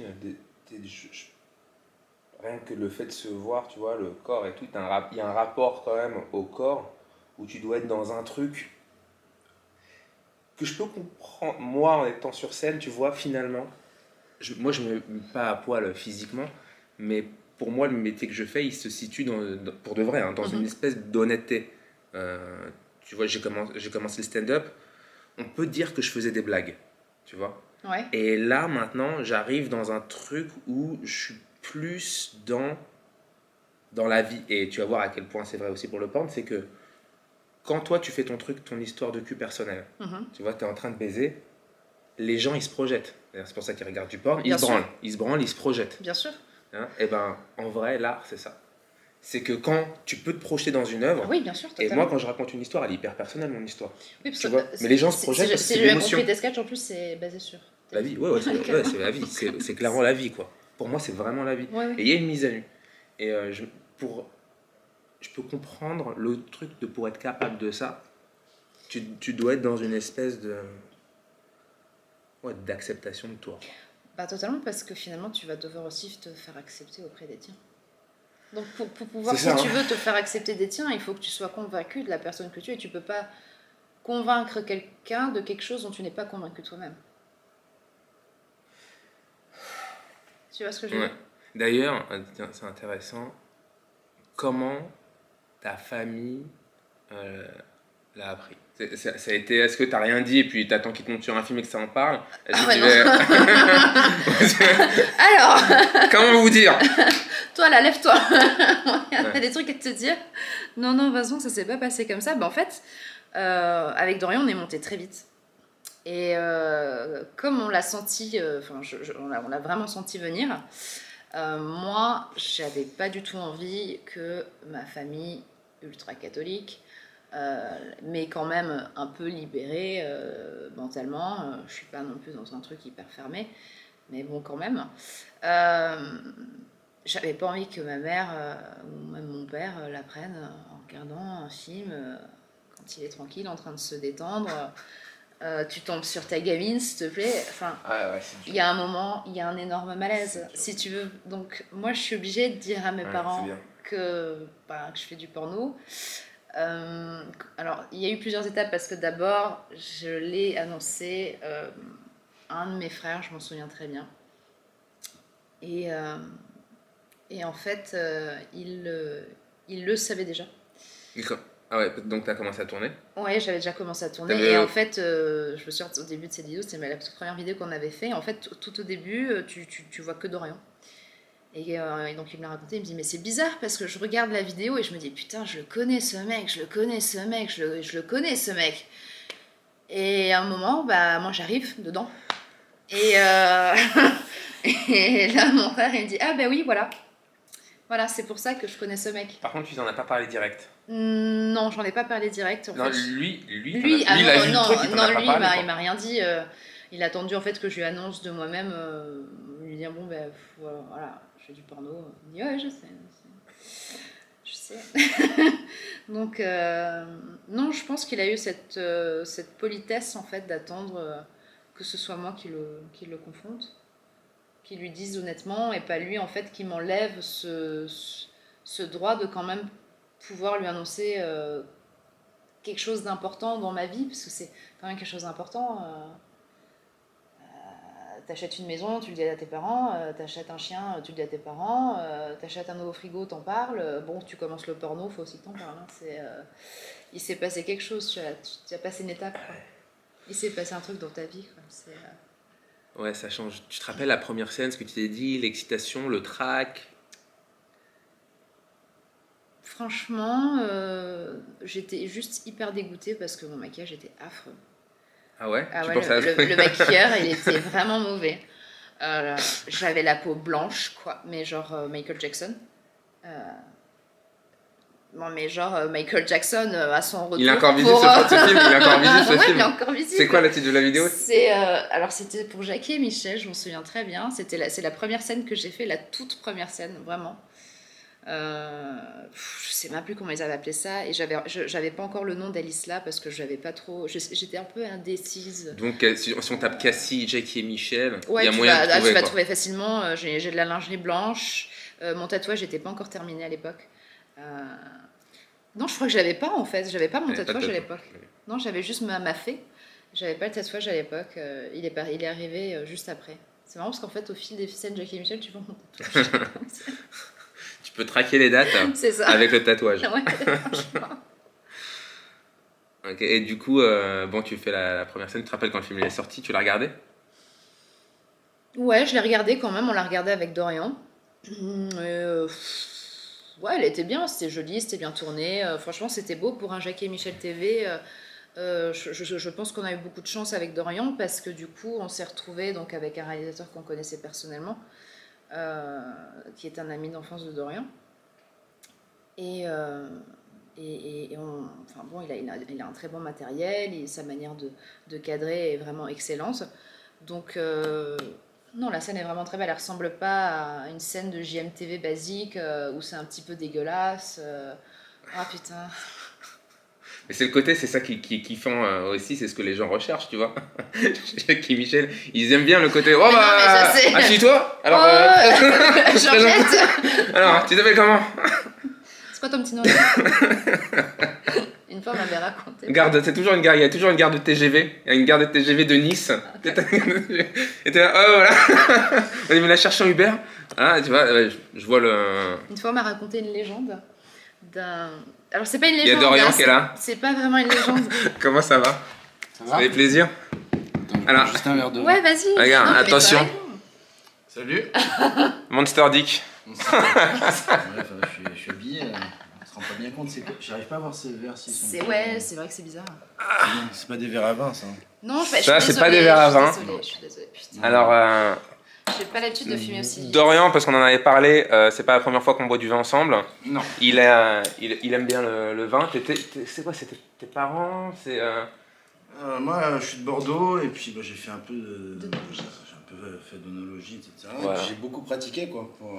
S1: rien que le fait de se voir, tu vois, le corps et tout, il y a un rapport quand même au corps où tu dois être dans un truc que je peux comprendre, moi, en étant sur scène, tu vois, finalement, je, moi, je me mets pas à poil physiquement, mais pour moi, le métier que je fais, il se situe, dans, dans, pour de vrai, hein, dans mm-hmm. une espèce d'honnêteté. Euh, tu vois, j'ai commencé, j'ai commencé le stand-up, on peut dire que je faisais des blagues, tu vois.
S2: Ouais.
S1: Et là, maintenant, j'arrive dans un truc où je suis plus dans, dans la vie. Et tu vas voir à quel point c'est vrai aussi pour le porn, c'est que quand toi, tu fais ton truc, ton histoire de cul personnelle, mm-hmm. tu vois, tu es en train de baiser, les gens, ils se projettent. C'est pour ça qu'ils regardent du porn, ils Bien se sûr. branlent. Ils se branlent, ils se projettent.
S2: Bien sûr.
S1: Hein, et ben, en vrai, l'art, c'est ça. C'est que quand tu peux te projeter dans une œuvre,
S2: oui, bien sûr,
S1: et moi, quand je raconte une histoire, elle est hyper personnelle, mon histoire.
S2: Oui, parce
S1: tu
S2: que
S1: vois mais les gens se projettent parce que c'est l'émotion.
S2: Si j'ai compris tes sketchs, en plus, c'est basé sur...
S1: La vie, ouais, ouais, c'est ouais, la vie. C'est clairement la vie, quoi. Pour moi, c'est vraiment la vie.
S2: Ouais, ouais.
S1: Et il y a une mise à nu. Et euh, je, pour... je peux comprendre le truc de pour être capable de ça, tu, tu dois être dans une espèce de ouais, d'acceptation de toi.
S2: Bah totalement, parce que finalement tu vas devoir aussi te faire accepter auprès des tiens. Donc pour, pour pouvoir, si ça, tu hein. veux te faire accepter des tiens, il faut que tu sois convaincu de la personne que tu es. Et tu peux pas convaincre quelqu'un de quelque chose dont tu n'es pas convaincu toi-même. Tu vois ce que je veux
S1: ouais.
S2: dire?
S1: D'ailleurs, c'est intéressant, comment ta famille euh, l'a appris? Ça, ça a été, est-ce que t'as rien dit et puis t'attends qu'il te monte sur un film et que ça en parle? Est-ce
S2: Ah
S1: que
S2: ouais,
S1: tu
S2: non.
S1: vais...
S2: Alors,
S1: Comment vous dire?
S2: toi là, lève-toi. Il y a
S1: Ouais.
S2: des trucs à te dire. Non, non, de toute façon, ça s'est pas passé comme ça. Bah, en fait, euh, avec Dorian, on est monté très vite. Et euh, comme on l'a senti, euh, enfin, je- je- on l'a on l'a vraiment senti venir, euh, moi, j'avais pas du tout envie que ma famille ultra-catholique, euh, mais quand même un peu libérée euh, mentalement, euh, je suis pas non plus dans un truc hyper fermé, mais bon, quand même. Euh, J'avais pas envie que ma mère euh, ou même mon père euh, l'apprennent en regardant un film euh, quand il est tranquille, en train de se détendre. Euh, tu tombes sur ta gamine, s'il te plaît. Enfin,
S1: Ah ouais, c'est
S2: il
S1: dur.
S2: y a un moment, il y a un énorme malaise,
S1: C'est dur.
S2: si tu veux. Donc, moi, je suis obligée de dire à mes
S1: Ouais,
S2: parents
S1: c'est bien.
S2: que, bah, que je fais du porno. Euh, alors, il y a eu plusieurs étapes parce que d'abord, je l'ai annoncé euh, à un de mes frères, je m'en souviens très bien. Et, euh, et en fait, euh, il, euh, il le savait déjà.
S1: D'accord. Ah ouais, donc t'as commencé à tourner?
S2: Ouais, j'avais déjà commencé à tourner.
S1: T'avais-
S2: Et en fait, euh, je me souviens au début de cette vidéo, c'était la toute première vidéo qu'on avait fait. En fait, tout, tout au début, euh, tu, tu, tu vois que Dorian. Et, euh, et donc il me l'a raconté, il me dit mais c'est bizarre parce que je regarde la vidéo et je me dis putain je le connais ce mec, je le connais ce mec, je le, je le connais ce mec. Et à un moment, bah moi j'arrive dedans. Et, euh, et là mon frère il me dit ah bah oui voilà. Voilà, c'est pour ça que je connais ce mec.
S1: Par contre, tu t'en as pas parlé direct.
S2: Non, j'en ai pas parlé direct. En
S1: Non,
S2: fait.
S1: lui, lui, t'en
S2: Lui,
S1: as-
S2: ah
S1: lui, il a
S2: non,
S1: vu le
S2: non,
S1: truc, il t'en
S2: non,
S1: a pas
S2: lui, il
S1: parlé,
S2: m'a-
S1: quoi.
S2: il m'a rien dit. euh, il a attendu en fait que je lui annonce de moi-même, euh, lui dire bon ben voilà, voilà, je fais du porno. Il dit ouais, je sais, je sais. Je sais. Donc euh, non, je pense qu'il a eu cette, euh, cette politesse en fait d'attendre euh, que ce soit moi qui le, qui le confronte, qui lui dise honnêtement et pas lui en fait qui m'enlève ce, ce, ce droit de quand même pouvoir lui annoncer euh, quelque chose d'important dans ma vie, parce que c'est quand même quelque chose d'important. Euh, euh, t'achètes une maison, tu le dis à tes parents, euh, t'achètes un chien, tu le dis à tes parents, euh, t'achètes un nouveau frigo, t'en parles. Euh, bon, tu commences le porno, faut aussi que t'en parles. Hein. C'est, euh, il s'est passé quelque chose, tu as, tu as passé une étape. Quoi. Il s'est passé un truc dans ta vie. Quoi. C'est, euh...
S1: Ouais, ça change. Tu te rappelles la première scène, ce que tu t'es dit, l'excitation, le trac?
S2: Franchement, euh, j'étais juste hyper dégoûtée parce que mon maquillage était affreux.
S1: Ah ouais?
S2: Ah
S1: Tu
S2: ouais,
S1: penses
S2: le,
S1: à...
S2: le, le maquilleur, il était vraiment mauvais. Euh, J'avais la peau blanche, quoi, mais genre euh, Michael Jackson. Euh, non, mais genre euh, Michael Jackson euh, à son retour.
S1: Il a encore visible
S2: pour,
S1: ce,
S2: euh,
S1: ce film, il a encore visible ce
S2: ouais,
S1: film.
S2: il est encore visible.
S1: C'est quoi le titre de la vidéo?
S2: C'est euh, alors c'était pour Jackie et Michel, je m'en souviens très bien. C'était la, c'est la première scène que j'ai fait, la toute première scène, vraiment. Euh, je sais même plus comment ils avaient appelé ça et j'avais j'avais pas encore le nom d'Alice là parce que j'avais pas trop j'étais un peu indécise.
S1: Donc euh, si, si on tape Cassie, Jackie et Michel, il
S2: Ouais,
S1: y a
S2: tu
S1: moyen
S2: vas,
S1: de
S2: ah,
S1: trouver,
S2: tu vas
S1: quoi.
S2: trouver facilement. euh, j'ai j'ai de la lingerie blanche, euh, mon tatouage n'était pas encore terminé à l'époque. Euh, non, je crois que je l'avais pas en fait, j'avais pas mon
S1: Ouais, pas de
S2: tatouage à
S1: tatouage.
S2: l'époque. Non, j'avais juste ma, ma fée. J'avais pas le tatouage à l'époque. euh, il est pas, il est arrivé euh, juste après. C'est marrant parce qu'en fait au fil des scènes Jackie et Michel, tu vois mon tatouage.
S1: Tu peux traquer les dates
S2: C'est ça.
S1: avec le tatouage.
S2: Ouais, franchement.
S1: Ok, et du coup, euh, bon, tu fais la, la première scène. Tu te rappelles quand le film est sorti, tu l'as regardé?
S2: Ouais, je l'ai regardé quand même, on l'a regardé avec Dorian. Hum, euh, ouais, elle était bien, c'était joli, c'était bien tourné. euh, franchement, c'était beau pour un Jackie et Michel T V. euh, euh, je, je- je pense qu'on a eu beaucoup de chance avec Dorian parce que du coup, on s'est retrouvé donc avec un réalisateur qu'on connaissait personnellement, euh, qui est un ami d'enfance de Dorian. Et, euh, et, et- et on, enfin bon, il a, il a- il a un très bon matériel et sa manière de, de cadrer est vraiment excellente. Donc, euh, non, la scène est vraiment très belle. Elle ressemble pas à une scène de J M T V basique euh, où c'est un petit peu dégueulasse. euh. Ah putain.
S1: Mais c'est le côté, c'est ça qui, qui est kiffant euh, aussi, c'est ce que les gens recherchent, tu vois. Jackie et Michel, ils aiment bien le côté. Oh
S2: Mais non,
S1: bah,
S2: mais je sais.
S1: assis-toi. Alors,
S2: Oh,
S1: euh,
S2: Georgette.
S1: alors, tu t'appelles comment?
S2: C'est quoi ton petit nom? Une fois, on m'avait raconté.
S1: Garde, c'est toujours une gare, il y a toujours une gare de T G V, il y a une gare de T G V de Nice. Et t'es là, oh voilà. On est venu la chercher en Uber. Ah, tu vois, ouais, je, je vois le.
S2: Une fois, on m'a raconté une légende d'un. Alors, c'est pas une
S1: Il y a
S2: légende.
S1: Dorian
S2: hein,
S1: qui est là.
S2: C'est pas vraiment une légende.
S1: Comment ça va?
S3: Ça
S1: Ça fait plaisir.
S3: Attends, je
S1: Alors-
S3: prends juste un verre de
S2: Ouais, vas-y.
S1: Regarde,
S2: Non, mais
S1: attention.
S2: t'as raison.
S3: Salut.
S1: Monster Dick.
S3: Ouais, enfin, je, suis, je suis habillé, là. On se rend pas bien compte, c'est quoi? J'arrive pas à voir ces verres s'ils sont.
S2: C'est ouais, c'est vrai que c'est bizarre.
S3: Non, c'est pas des verres à vin, ça.
S2: Non, je, je suis
S1: Ça, c'est
S2: désolée,
S1: pas des verres à
S2: je suis
S1: vin.
S2: désolée, Je suis désolée, putain.
S1: Alors, euh,
S2: J'ai pas l'habitude de fumer aussi.
S1: Dorian, parce qu'on en avait parlé, euh, c'est pas la première fois qu'on boit du vin ensemble.
S3: Non.
S1: Il, est, euh, il, il aime bien le, le vin. T'étais- t'es- C'est quoi? C'était tes parents? C'est. euh,
S3: Euh, moi, je suis de Bordeaux et puis bah, j'ai fait un peu de.
S2: D'œnologie.
S3: J'ai un peu fait d'onologie, et cetera.
S1: Voilà.
S3: Et puis, j'ai beaucoup pratiqué, quoi. pour-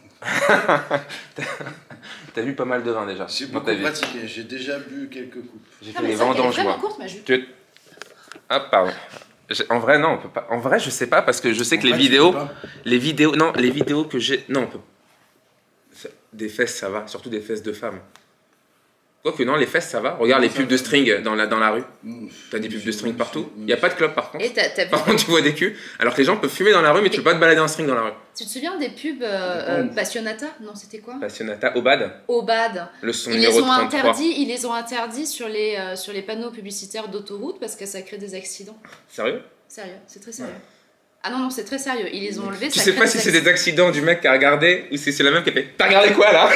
S1: T'as vu pas mal de vin déjà
S3: J'ai
S1: dans
S3: beaucoup
S1: ta vie.
S3: pratiqué. J'ai déjà bu quelques coupes.
S1: J'ai
S2: Ah,
S1: fait
S2: mais
S1: les
S2: ça, elle est
S1: vendanges,
S2: vraiment
S1: moi.
S2: courte, ma jupe.
S1: Tu... Ah, pardon. J'ai- En vrai, non, on peut pas. En vrai, je sais pas parce que je sais
S3: En
S1: que les
S3: vrai, tu
S1: vidéos,
S3: peux pas.
S1: les vidéos, non, les vidéos que j'ai, non, on peut. Des fesses, ça va, surtout des fesses de femmes. Quoique non, les fesses, ça va. Regarde les
S3: Ça
S1: pubs
S3: va.
S1: de string dans la dans la rue.
S3: Mmh.
S1: T'as des pubs de string
S3: Mmh.
S1: partout.
S3: Mmh.
S1: Il y a pas de club par contre.
S2: Et t'as t'as vu.
S1: Par contre, tu vois des culs. Alors que les gens peuvent fumer dans la rue, mais tu peux pas te balader en string dans la rue.
S2: Tu te souviens des pubs euh, euh,
S3: Mmh.
S2: Passionata? Non, c'était quoi?
S1: Passionata, Obad,
S2: Obad.
S1: le son
S2: Ils les
S1: numéro
S2: ont
S1: trente-trois.
S2: interdits, ils les ont interdits sur les, euh, sur les panneaux publicitaires d'autoroute parce que ça crée des accidents.
S1: Sérieux?
S2: Sérieux, c'est très sérieux. Ah non, non, c'est très sérieux. Ils les ont enlevés.
S1: Tu
S2: ça
S1: sais
S2: crée
S1: pas si c'est des
S2: accidents.
S1: accidents du mec qui a regardé ou si c'est la meuf qui a fait. T'as regardé quoi là?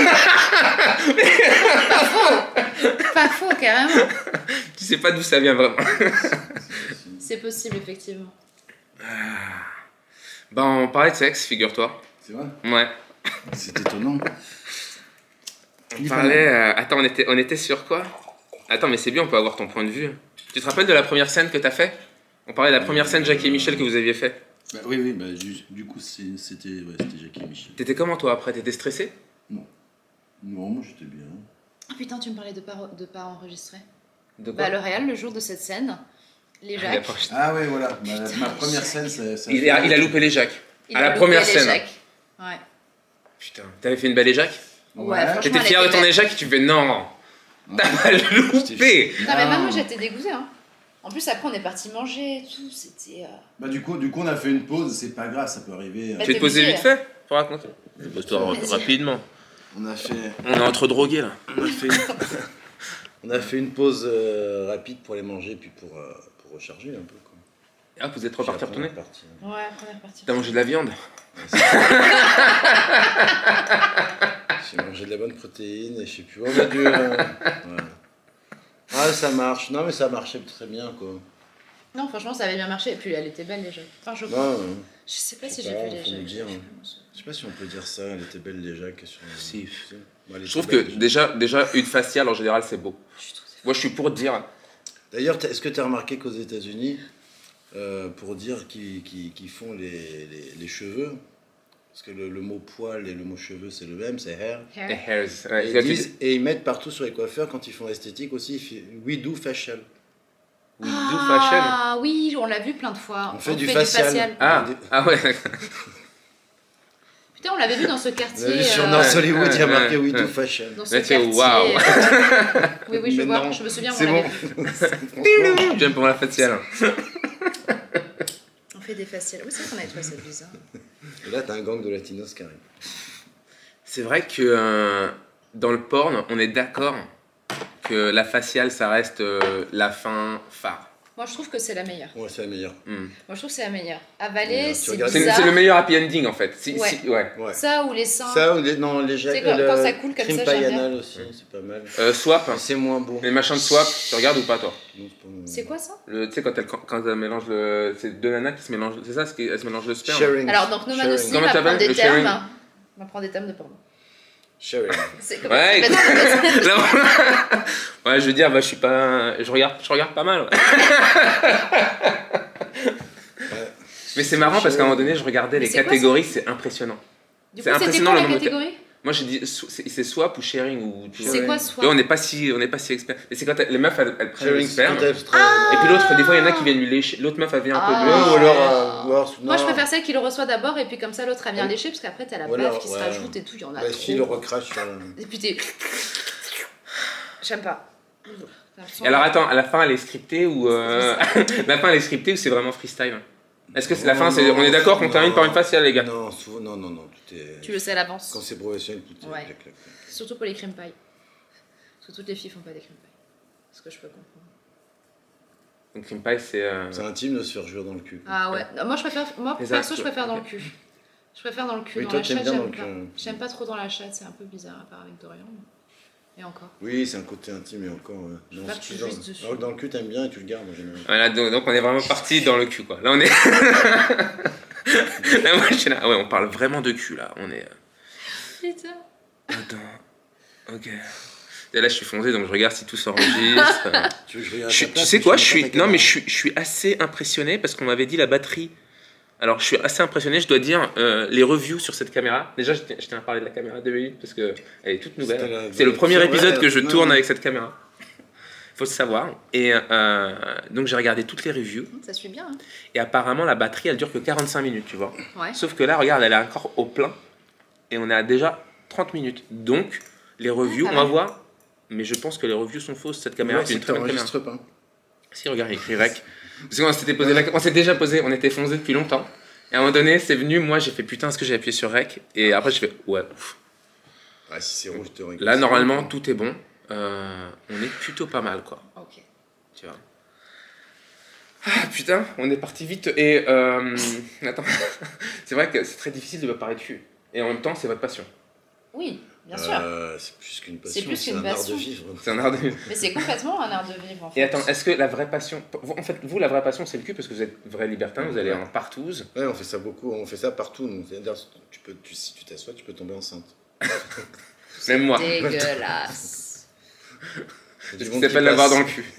S2: Pas faux, carrément.
S1: Tu sais pas d'où ça vient vraiment.
S2: C'est possible, effectivement.
S1: Bah, on parlait de sexe, figure-toi.
S3: C'est vrai?
S1: Ouais.
S3: C'est étonnant.
S1: On parlait. euh, Attends, on était, on était sur quoi? Attends, mais c'est bien, on peut avoir ton point de vue. Tu te rappelles de la première scène que t'as fait? On parlait de la première scène Jackie et Michel que vous aviez fait.
S3: Bah, oui, oui, bah, du, du coup, c'est- c'était ouais, c'était Jackie et Michel.
S1: T'étais comment toi après? T'étais stressé?
S3: Non, moi j'étais bien.
S2: Ah putain, tu me parlais de pas, de pas enregistrer.
S1: De quoi?
S2: Bah, le réel, le jour de cette scène, les
S1: il, a
S2: Jacques.
S1: pas-
S3: Ah ouais, voilà. Ma,
S2: Putain,
S3: ma première scène, ça, ça
S1: il a, il a loupé les Jacques.
S2: il
S1: à
S2: a
S1: la
S2: loupé
S1: première
S2: les
S1: scène.
S2: Jacques. Ouais.
S1: Putain, t'avais fait une belle éjac?
S2: Ouais, franchement,
S1: T'étais
S2: elle
S1: fier de
S2: était
S1: ton
S2: belle.
S1: éjac et tu fais non,
S3: Ouais.
S1: t'as pas loupé.
S2: Non, mais même moi, j'étais dégoûtée. Hein. En plus, après, on est parti manger et tout. C'était. euh,
S3: Bah du coup, du coup, on a fait une pause, c'est pas grave, ça peut arriver.
S2: Bah,
S1: Tu veux te
S2: t'es
S1: poser
S2: obligé.
S1: vite fait pour raconter? Pose-toi
S2: Vas-y.
S1: rapidement.
S3: On a fait,
S1: On est entre drogués là.
S3: on a fait, une, on a fait une pause euh, rapide pour aller manger, puis pour, euh, pour recharger un peu. Quoi.
S1: Ah, vous êtes reparti
S3: Puis après, on
S1: retourner?
S3: est reparti.
S2: Ouais, première partie.
S1: T'as mangé de la viande?
S3: J'ai mangé de la bonne protéine et je sais plus. On a dû, euh, ouais. Ah, ça marche. Non, mais ça marchait très bien, quoi.
S2: Non, franchement, ça avait bien marché. Et puis, elle était belle, les jeux. Enfin, je crois.
S3: Non, ouais.
S2: Je sais pas
S3: Je
S2: si
S3: sais
S2: j'ai
S3: pas,
S2: vu les
S3: faut
S2: jeux.
S3: nous dire, hein. Je sais pas si on peut dire ça, elle était belle déjà. Sur...
S1: Si.
S3: Bon, elle
S1: Je
S3: était
S1: trouve que
S3: belle, déjà.
S1: déjà, déjà une faciale en général c'est beau.
S2: Je trouve ça-
S1: Moi je suis pour te dire.
S3: D'ailleurs, t'as- est-ce que tu as remarqué qu'aux États-Unis, euh, pour dire qu'ils qu'ils- qu'ils font les, les, les cheveux, parce que le, le mot poil et le mot cheveux c'est le même, c'est hair.
S1: Les
S2: Hair.
S1: hairs. Ouais,
S3: Et
S1: c'est
S3: ils, disent- et ils mettent partout sur les coiffeurs quand ils font l'esthétique aussi, ils font we do facial.
S1: We do fashion.
S2: Ah oui, on l'a vu plein de fois.
S3: On fait du facial.
S1: Ah,
S3: Des-
S1: ah ouais.
S2: Putain, on l'avait vu dans ce
S3: Vous
S2: quartier.
S3: avez vu sur
S2: euh,
S3: North Hollywood, il y a
S1: ouais,
S3: marqué
S1: ouais,
S3: we do
S1: ouais.
S3: fashion.
S2: Dans ce
S1: Là, c'est
S2: quartier.
S1: waouh.
S2: euh, Oui, oui, je
S3: Mais
S2: vois.
S3: non,
S2: Je me souviens, on
S3: c'est
S2: l'avait
S3: bon.
S2: vu.
S3: Franchement,
S1: J'aime pour la faciale.
S2: On fait des faciales. Oui, c'est vrai qu'on avait trouvé ça bizarre.
S3: et là, t'as un gang de latinos qui arrive.
S1: C'est vrai que euh, dans le porn, on est d'accord que la faciale ça reste euh, la fin phare.
S2: Moi, je trouve que c'est la meilleure.
S3: Ouais, c'est la meilleure.
S1: Hmm.
S2: Moi, je trouve que c'est la meilleure. Avaler,
S3: Meilleure. Tu
S2: c'est
S3: regardes-
S1: C'est
S2: bizarre.
S1: c'est le meilleur happy ending en fait. Si,
S2: Ouais.
S1: si- ouais.
S3: Ouais.
S2: Ça ou les seins.
S3: Ça, ou les, non, les
S2: Tu sais,
S3: jacques,
S2: quand-
S3: le
S2: quand ça coule comme
S3: crime
S2: ça, j'aime bien.
S3: paillanal aussi, c'est pas mal.
S1: Euh, swap,
S3: Mais c'est moins beau.
S1: les machins de swap, tu regardes ou pas toi?
S3: Non, c'est pas mal.
S2: C'est quoi ça?
S1: Le- Tu sais quand elle, quand elle mélange le. C'est deux nanas qui se mélangent. C'est ça, elles se mélangent le sperme.
S3: Sharing.
S2: Alors, donc, Noman
S3: Sharing.
S2: aussi
S1: Comment
S2: va
S1: ça
S2: prendre
S1: s'appelle,
S2: des
S1: le sharing?
S2: termes. On va prendre des termes de porno.
S3: Sharing.
S2: C'est comme
S1: Ouais.
S2: c'est pas-
S1: Non. Ouais, je veux dire, bah, je suis pas. Je regarde, je regarde pas mal. Ouais. Mais c'est marrant parce qu'à un moment donné, je regardais
S2: Mais
S1: les
S2: c'est quoi,
S1: catégories, c'est impressionnant.
S2: Du
S1: C'est
S2: coup, c'était
S1: impressionnant
S2: quoi
S1: le
S2: la
S1: nombre de-
S2: catégorie?
S1: Moi, j'ai dit, so- c'est c'est swap ou sharing ou. tu vois.
S2: C'est quoi
S1: Et
S2: swap?
S1: on n'est pas si, on n'est pas si expert. Et c'est quand elles- les meufs, elles, elles prennent le
S3: Sharing, c'est
S1: sperme.
S3: quand elle
S1: Et
S3: travaille.
S1: puis l'autre, des fois, il y en a qui viennent lui lécher. L'autre meuf, elle vient un peu
S2: Ah.
S1: de
S3: Ouais,
S1: lui.
S3: ou alors, euh, ou alors-
S2: Moi, je
S3: non.
S2: préfère celle qui le reçoit d'abord et puis comme ça, l'autre, elle vient
S3: Ouais.
S2: lécher parce qu'après, t'as la
S3: Ou alors,
S2: baffe qui se
S3: ouais.
S2: rajoute et tout. Il y en a
S3: La fille le
S2: trop.
S3: recrache sur le...
S2: Et puis t'es. J'aime pas.
S1: Et alors, attends, à la fin, elle est scriptée ou. euh, la fin, elle est scriptée ou c'est vraiment freestyle? Est-ce que c'est la
S3: Non,
S1: fin, c'est-
S3: non,
S1: on est d'accord qu'on
S3: non.
S1: termine par une faciale, les gars?
S3: Non, souvent, non, non, non, tout est...
S2: Tu le sais à l'avance.
S3: Quand c'est professionnel, tout est...
S2: Ouais.
S3: clac, clac, clac.
S2: Surtout pour les crème pailles. Parce que toutes les filles font pas des cream pie. Ce que je peux comprendre.
S1: Donc cream pie, c'est... Euh...
S3: C'est intime de se faire jouer dans le cul.
S2: Ah ouais. Moi, je préfère, moi
S1: Les
S2: perso,
S1: actes,
S2: je préfère dans le
S1: ok.
S2: cul. Je préfère dans le cul.
S3: Oui,
S2: dans
S3: toi,
S2: la
S3: t'aimes
S2: chatte,
S3: bien dans
S2: j'aime
S3: le
S2: pas.
S3: cul.
S2: J'aime pas trop dans la chatte, c'est un peu bizarre, à part avec Dorian. Et encore.
S3: Oui, c'est un côté intime et encore. Ouais.
S2: Je
S3: Non,
S2: veux pas
S3: c'est
S2: que tu
S3: toujours-
S2: jouisses dessus.
S3: Alors que dans le cul, t'aimes bien et tu le gardes en général.
S1: Voilà, donc, donc on est vraiment parti dans le cul, quoi. Là, on est... là, moi, je suis là. Ah ouais, on parle vraiment de cul, là. On est...
S2: Putain.
S1: Attends. Ok. Et là, je suis foncé, donc je regarde si tout s'enregistre.
S3: Tu veux que je regarde
S1: Je suis-
S3: ta
S1: tu
S3: place,
S1: sais
S3: mais
S1: quoi,
S3: je
S1: je
S3: filme
S1: suis,
S3: pas ta
S1: non mais
S3: caméra.
S1: je suis, je suis assez impressionné parce qu'on m'avait dit la batterie. Alors je suis assez impressionné, je dois dire euh, les reviews sur cette caméra. Déjà, je tiens je tiens à parler de la caméra deux minutes parce que elle est toute
S3: C'était
S1: nouvelle.
S3: la-
S1: C'est le premier
S3: Ouais,
S1: épisode que je
S3: non,
S1: tourne
S3: non.
S1: avec cette caméra. Faut le savoir. Et euh, donc j'ai regardé toutes les reviews
S2: Ça suit bien. Hein.
S1: et apparemment la batterie elle dure que quarante-cinq minutes, tu vois.
S2: Ouais.
S1: Sauf que là, regarde, elle est encore au plein et on est à déjà trente minutes. Donc les reviews,
S2: Ah,
S1: on
S2: pas
S1: va
S2: mal.
S1: voir. Mais je pense que les reviews sont fausses. Cette caméra,
S3: Ouais,
S1: c'est
S3: c'est
S1: une
S3: que
S1: très bonne caméra.
S3: t'enregistres pas.
S1: Si, regarde, il y a écrit rec. Parce qu'on s'était posé la... on s'est déjà posé, on était foncé depuis longtemps. Et à un moment donné, c'est venu, moi j'ai fait putain, est-ce que j'ai appuyé sur rec? Et après, je fais ouais. Ouf.
S3: Ah, si c'est rouge, je te regarde.
S1: Là, normalement, tout est bon. Euh, on est plutôt pas mal, quoi.
S2: Ok.
S1: Tu vois. Ah putain, on est parti vite. Et euh, attends, c'est vrai que c'est très difficile de me parler de cul. Et en même temps, c'est votre passion.
S2: Oui, bien sûr.
S3: Euh, c'est plus qu'une passion,
S2: C'est plus
S3: c'est
S2: qu'une
S3: un art
S2: passion.
S3: de vivre.
S1: C'est un art de.
S2: Mais c'est complètement un art de vivre en fait.
S1: Et attends, est-ce que la vraie passion. vous- En fait, vous, la vraie passion, c'est le cul parce que vous êtes vrai libertin, vous allez en partouze.
S3: Ouais, on fait ça beaucoup, on fait ça partout. nous. C'est-à-dire, tu peux, tu, si tu t'assois, tu peux tomber enceinte.
S1: Même moi.
S2: Dégueulasse.
S3: Il y a
S1: C'est
S3: du
S1: ce
S3: monde
S1: qui
S3: qui
S1: s'appelle l'avoir
S3: passe.
S1: dans le cul.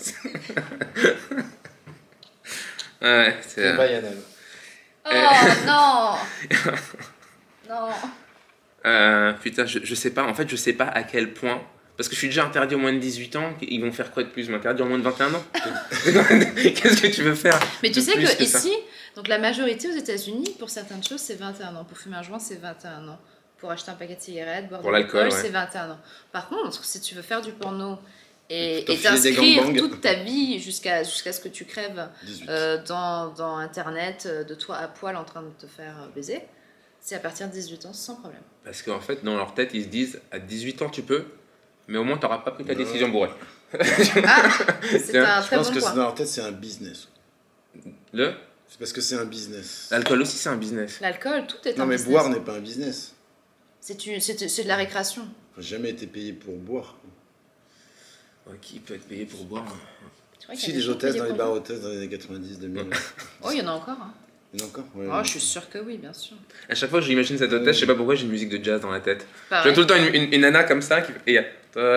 S1: Ouais, c'est.
S3: C'est pas Yann.
S2: Oh non. Non.
S1: Euh, putain, je, je sais pas, en fait, je sais pas à quel point. Parce que je suis déjà interdit au moins de dix-huit ans, ils vont faire quoi de plus? M'interdire au moins de vingt et un ans? Qu'est-ce que tu veux faire?
S2: Mais tu
S1: de
S2: sais
S1: plus
S2: que,
S1: que ça
S2: ici, donc la majorité aux États-Unis, pour certaines choses, c'est vingt et un ans. Pour fumer un joint, c'est vingt et un ans. Pour acheter un paquet de cigarettes, boire
S1: Pour
S2: de
S1: l'alcool,
S2: l'alcool,
S1: ouais.
S2: c'est vingt et un ans. Par contre, si tu veux faire du porno et
S3: T'en
S2: et
S3: filer des
S2: t'inscrire
S3: gangbangs.
S2: toute ta vie jusqu'à jusqu'à ce que tu crèves
S3: dix-huit.
S2: euh, dans, dans Internet, euh, de toi à poil en train de te faire euh, baiser, c'est à partir de dix-huit ans sans problème.
S1: Parce qu'en fait, dans leur tête, ils se disent à dix-huit ans, tu peux, mais au moins, t'auras pas pris ta
S3: Non.
S1: décision bourrée.
S2: Ah, c'est
S1: Tiens,
S2: un
S3: Je
S2: très
S3: pense
S2: bon
S3: que c'est-
S2: point.
S3: dans leur tête, c'est un business.
S1: Le
S3: C'est parce que c'est un business.
S1: L'alcool aussi, c'est un business.
S2: L'alcool, tout est
S3: Non,
S2: un
S3: mais
S2: business.
S3: boire n'est pas un business.
S2: C'est une- c'est c'est de la récréation.
S3: J'ai jamais été payé pour boire.
S1: Ouais, qui peut être payé pour boire?
S2: Tu crois qu'il y a
S3: Si,
S2: des
S3: les
S2: gens
S3: hôtesses
S2: payés
S3: dans les
S2: pour
S3: bars
S2: boire
S3: hôtesses dans les années quatre-vingt-dix, deux mille.
S2: Oh, il y en a encore. Hein.
S3: Il y en a encore ouais,
S2: Oh,
S3: ouais.
S2: je suis sûre que oui, bien sûr.
S1: À chaque fois que j'imagine cette hôtesse, je sais pas pourquoi j'ai une musique de jazz dans la tête. J'ai
S2: Pareil.
S1: tout le temps une, une, une nana comme ça qui. Et il y a.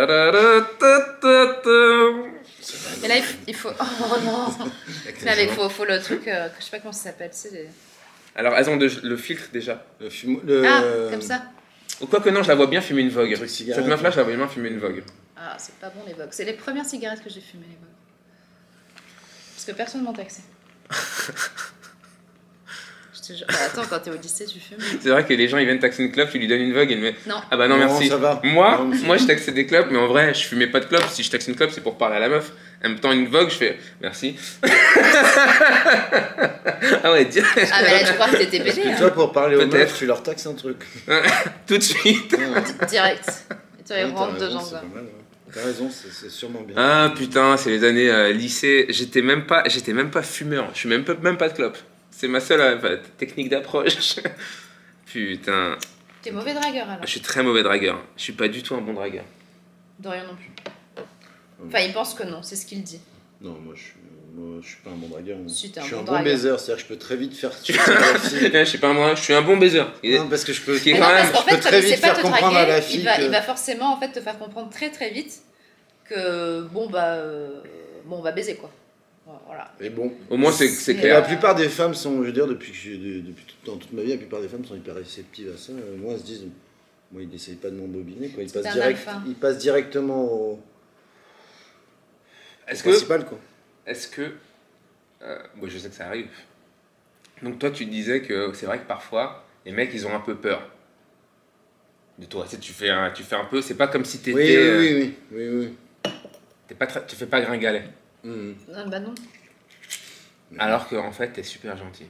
S2: Mais là, il f- il faut. Oh non!
S3: Avec les
S2: Mais avec
S3: gens.
S2: faut, faut le truc, euh, que je sais pas comment ça s'appelle, c'est les...
S1: Alors, elles ont de- le filtre déjà.
S3: Le fumo- le...
S2: Ah, comme ça.
S1: Ou quoi que non, je la vois bien fumer une Vogue.
S3: Le truc cigarette.
S1: Cette meuf-là, je la vois bien fumer une Vogue.
S2: Ah, c'est pas bon les Vogue. C'est les premières cigarettes que j'ai fumées, les Vogue. Parce que personne ne m'en taxait. Je te jure. Bah, attends, quand t'es au lycée, tu fumes.
S1: C'est vrai que les gens ils viennent taxer une clope, tu lui donnes une Vogue et il met
S2: Non.
S1: ah bah non,
S3: Non,
S1: merci.
S3: ça va.
S1: Moi,
S3: Non, mais c'est
S1: moi
S3: bon.
S1: je taxais des clopes, mais en vrai je fumais pas de clopes. Si je taxe une clope, c'est pour parler à la meuf. En même temps, une Vogue, je fais merci. Ah ouais, direct.
S2: Ah, mais là, tu crois que t'étais
S3: Parce
S2: pédé,
S3: que
S2: hein.
S3: toi, pour parler aux
S1: Peut-être.
S3: meufs, tu leur taxes un truc.
S1: Tout de suite.
S3: Ouais.
S2: Direct. Et toi,
S3: Ouais,
S2: ils
S3: t'as
S2: rentrent
S3: raison,
S2: dedans,
S3: c'est
S2: quoi.
S3: pas mal, ouais. T'as raison, c'est c'est sûrement bien.
S1: Ah putain, c'est les années euh, lycée. J'étais même pas, j'étais même pas fumeur. Je suis même pas, même pas de clope. C'est ma seule euh, enfin, technique d'approche. Putain,
S2: T'es mauvais dragueur, alors.
S1: je suis très mauvais dragueur. Je suis pas du tout un bon dragueur.
S2: Dorian non plus. Enfin, il pense que non, c'est ce qu'il dit.
S3: Non, moi je, suis, moi, je suis pas un bon dragueur. moi.
S2: Si, t'es un
S3: je suis
S2: bon
S3: un bon
S2: dragueur.
S3: baiser, c'est-à-dire que je peux très vite faire sortir la fille.
S1: Je suis pas un bon, je suis un bon baiser.
S3: Non, parce que je peux.
S1: Ce qui est
S2: Mais
S1: quand
S2: non,
S1: même-
S2: parce qu'en
S3: je peux
S2: fait,
S3: très
S2: comme il
S3: vite
S2: sait pas
S3: faire
S2: te
S3: comprendre à la
S2: draguer,
S3: fille
S2: il va,
S3: que-
S2: il va forcément en fait te faire comprendre très très vite que bon bah euh, bon on va baiser quoi. Voilà.
S3: Mais bon.
S1: Au moins c'est c'est
S2: Et
S3: Et
S1: clair.
S3: la plupart des femmes sont, je veux dire, depuis que j'ai, de- depuis tout- dans toute ma vie, la plupart des femmes sont hyper réceptives à ça. Euh, Moi, elles se disent, moi, ils n'essayent pas de m'embobiner, quoi. Ils
S2: C'est
S3: passent,
S2: un
S3: direct,
S2: alpha.
S3: ils passent directement au,
S1: Est-ce
S3: au
S1: que
S3: principal, quoi.
S1: Est-ce que... Euh, bon, je sais que ça arrive. Donc toi, tu disais que c'est vrai que parfois, les mecs, ils ont un peu peur de toi. Tu sais, tu fais un, tu fais un peu... C'est pas comme si t'étais...
S3: Oui, oui,
S1: euh,
S3: oui, oui, oui, oui.
S1: t'es pas très- tu fais pas gringalet.
S3: Mhm.
S2: Ah, bah non.
S1: Alors qu'en fait, t'es super gentil.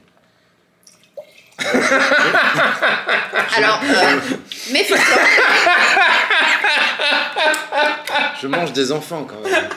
S2: Alors euh, méfie-toi.
S3: Je Je mange des enfants quand même.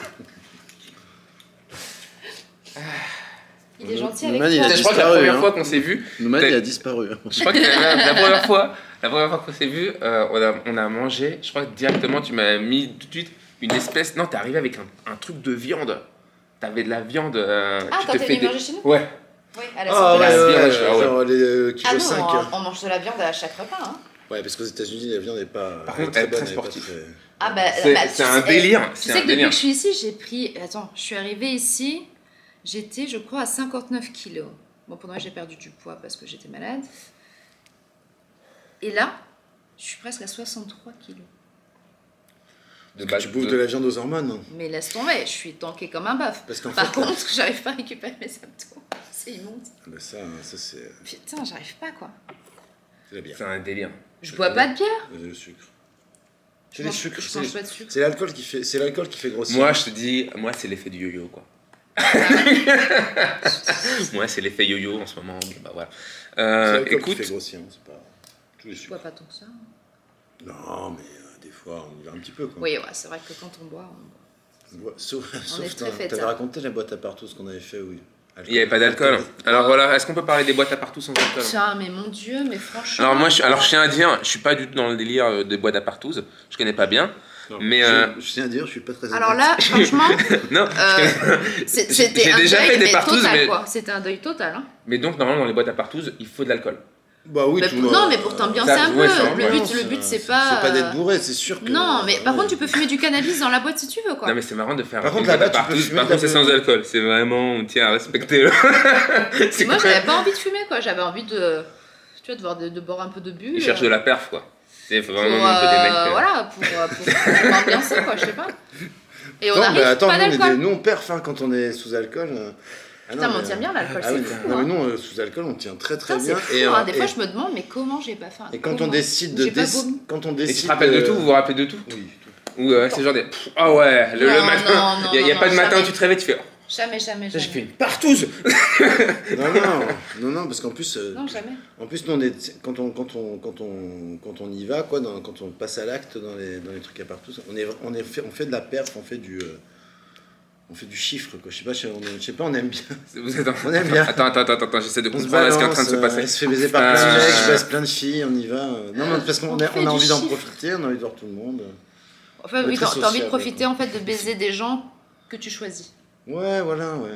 S2: Il est gentil
S3: Nouman,
S2: avec
S3: il
S2: toi.
S3: a
S1: Je crois que la
S3: disparu,
S1: première
S3: hein.
S1: fois qu'on s'est vu,
S3: Nouman,
S1: T'as-
S3: il a disparu.
S1: je crois que la, la première fois, la première fois qu'on s'est vu, euh, on, a, on a mangé. Je crois que directement tu m'as mis tout de suite une espèce. Non, t'es arrivé avec un, un truc de viande. T'avais de la viande. euh,
S2: Ah,
S1: tu
S2: quand
S1: t'es
S2: t'es
S1: fait
S2: venu
S1: des-
S2: manger chez nous
S1: Ouais.
S2: Oui, à la
S3: Ah
S2: sortie
S3: ouais,
S2: de la-
S3: ouais,
S1: la
S3: ouais,
S1: viande, ah ouais.
S3: genre les euh,
S2: Ah
S3: kilo
S2: non,
S3: cinq.
S2: on, on mange de la viande à chaque repas. Hein.
S3: Ouais, parce qu'aux États-Unis, la viande n'est pas.
S1: Par
S3: elle est
S1: contre, elle est très
S3: bonne, elle est pas
S1: sportive.
S3: très-
S2: Ah bah,
S1: C'est
S2: bah,
S1: c'est
S2: tu
S1: un
S2: sais-
S1: délire.
S2: Tu
S1: C'est
S2: sais
S1: un
S2: que depuis
S1: délire.
S2: que je suis ici, j'ai pris... Attends, je suis arrivée ici, j'étais, je crois, à cinquante-neuf kilos. Bon, pendant que j'ai perdu du poids parce que j'étais malade. Et là, je suis presque à soixante-trois kilos.
S1: De
S3: Parce
S1: base,
S3: que tu bouffes
S1: de-
S3: de la viande aux hormones. hein.
S2: Mais laisse tomber, je suis tankée comme un bœuf.
S3: Parce qu'en
S2: Par
S3: fait.
S2: contre, j'arrive pas à récupérer mes abdos. C'est immonde.
S3: Ah bah ça, ça c'est
S2: Putain, j'arrive pas, quoi.
S3: c'est la bière.
S1: C'est un délire.
S2: Je bois pas de bière.
S3: C'est le sucre.
S2: Je
S3: C'est les
S2: mange-
S3: sucres.
S2: Je
S3: c'est-
S2: mange pas de sucre.
S3: C'est l'alcool qui fait, c'est l'alcool qui fait grossir.
S1: Moi, je te dis, moi, c'est l'effet du yo-yo, quoi. Moi, c'est l'effet yo-yo en ce moment. Bon, bah voilà.
S3: c'est
S1: Euh,
S3: l'alcool
S1: écoute,
S3: qui fait grossir, hein, c'est pas tous les
S2: Je
S3: sucres.
S2: bois pas tant que ça.
S3: Non, mais euh, des fois, on y va un petit peu. Quoi.
S2: Oui, ouais, c'est vrai que quand on boit, on boit.
S3: Ouais, Sauf, sauf
S2: est très
S3: t'as-
S2: fêtards.
S3: t'avais raconté la boîte à partout, ce qu'on avait fait, oui.
S1: il n'y avait pas d'alcool. Alors voilà, est-ce qu'on peut parler des boîtes à partout sans alcool?
S2: Tiens, mais mon Dieu, mais franchement.
S1: Alors moi, je, alors, je tiens à dire, je suis pas du tout dans le délire euh, des boîtes à partout. Je connais pas bien.
S3: Non,
S1: Mais,
S3: je,
S1: euh,
S3: je tiens à dire, je suis pas très.
S2: Alors
S3: adepte.
S2: là, franchement,
S1: Non,
S2: euh, c'est- c'était
S1: J'ai
S2: un
S1: déjà
S2: deuil,
S1: fait des
S2: mais
S1: partouzes,
S2: total,
S1: mais-
S2: quoi. C'était un deuil total. Hein.
S1: mais donc normalement dans les boîtes à partout, il faut de l'alcool.
S3: Bah oui,
S2: Mais
S3: tout
S2: pour-
S3: le-
S2: non, mais pour t'ambiancer
S1: ça-
S2: un
S1: ouais,
S2: peu.
S1: ça,
S2: le
S1: ouais.
S2: but, le but, c'est pas.
S3: C'est pas d'être
S2: euh,
S3: bourré, c'est sûr que.
S2: Non, mais par
S3: ouais.
S2: contre, tu peux fumer du cannabis dans la boîte si tu veux, quoi.
S1: Non mais c'est marrant de faire
S3: Par
S1: une
S3: contre,
S1: boîte
S3: là-bas,
S1: à
S3: tu peux
S1: partout.
S3: fumer
S1: Par
S3: de la
S1: contre, c'est sans alcool. C'est vraiment, on tient à respecter. le- c'est
S2: Moi,
S1: quand
S2: j'avais
S1: même-
S2: pas envie de fumer, quoi. J'avais envie de, tu vois, de, voir, de, de boire un peu de bulle.
S1: Ils cherchent de la perf, quoi. C'est
S2: Pour,
S1: vraiment
S2: euh,
S1: que des mecs. euh,
S2: voilà, pour, euh, pour, pour m'ambiancer, quoi, je sais pas. Et on
S3: Attends,
S2: arrive
S3: mais attends,
S2: pas
S3: nous, on est
S2: d'alcool.
S3: des- nous, on perf hein, quand on est sous alcool. euh. Ah non,
S2: Putain, mais on
S3: mais-
S2: tient bien l'alcool,
S3: Ah
S2: c'est
S3: oui,
S2: fou.
S3: non, mais
S2: hein.
S3: non, euh, sous alcool, on tient très très
S2: Putain, c'est
S3: bien.
S2: fou,
S3: et,
S2: hein.
S3: euh,
S2: Des
S3: et-
S2: fois, je me demande, mais comment j'ai pas faim
S3: et quand on
S2: Comment
S3: décide de
S2: J'ai pas
S3: déc-
S2: vomi.
S3: quand on
S1: Et
S3: décide
S1: tu te rappelles de tout, vous vous rappelez de tout?
S3: Oui.
S1: Ou euh, c'est genre des. Pff, ah ouais, le, le
S2: Non,
S1: matin.
S2: non, non,
S1: Il n'y a,
S2: non,
S1: pas de
S2: non,
S1: matin où
S2: jamais.
S1: tu te réveilles, tu fais. Oh,
S2: Jamais, jamais,
S1: ça,
S2: jamais.
S1: j'ai fait une partouze.
S3: Non, non, non, non, parce qu'en plus, euh,
S2: Non, jamais.
S3: en plus, nous, on est, quand on, quand on, quand on, quand on y va, quoi, dans- quand on passe à l'acte dans les, dans les trucs à partout, on est, on est, fait, on fait de la perf, on fait du, euh, on fait du chiffre, quoi. Je sais pas, je, on, je sais pas, on aime bien.
S1: Vous êtes en-
S3: On aime bien.
S1: Attends, attends, attends, attends, j'essaie de
S3: On se
S1: comprendre ce qui est en train de se
S3: balance,
S1: passer.
S3: euh, elle se fait baiser par plein de
S1: Euh,
S3: mecs, je baisse plein de filles, on y va. euh. Non, non, parce qu'on
S2: On
S3: a,
S2: fait
S3: on a
S2: du
S3: envie d'en
S2: chiffre.
S3: profiter, on a envie de voir tout le monde.
S2: Enfin,
S3: On est
S2: oui,
S3: très
S2: t'as t'as envie de
S3: sociable,
S2: profiter,
S3: quoi.
S2: en fait, de baiser des gens que tu choisis.
S3: Ouais, voilà, ouais.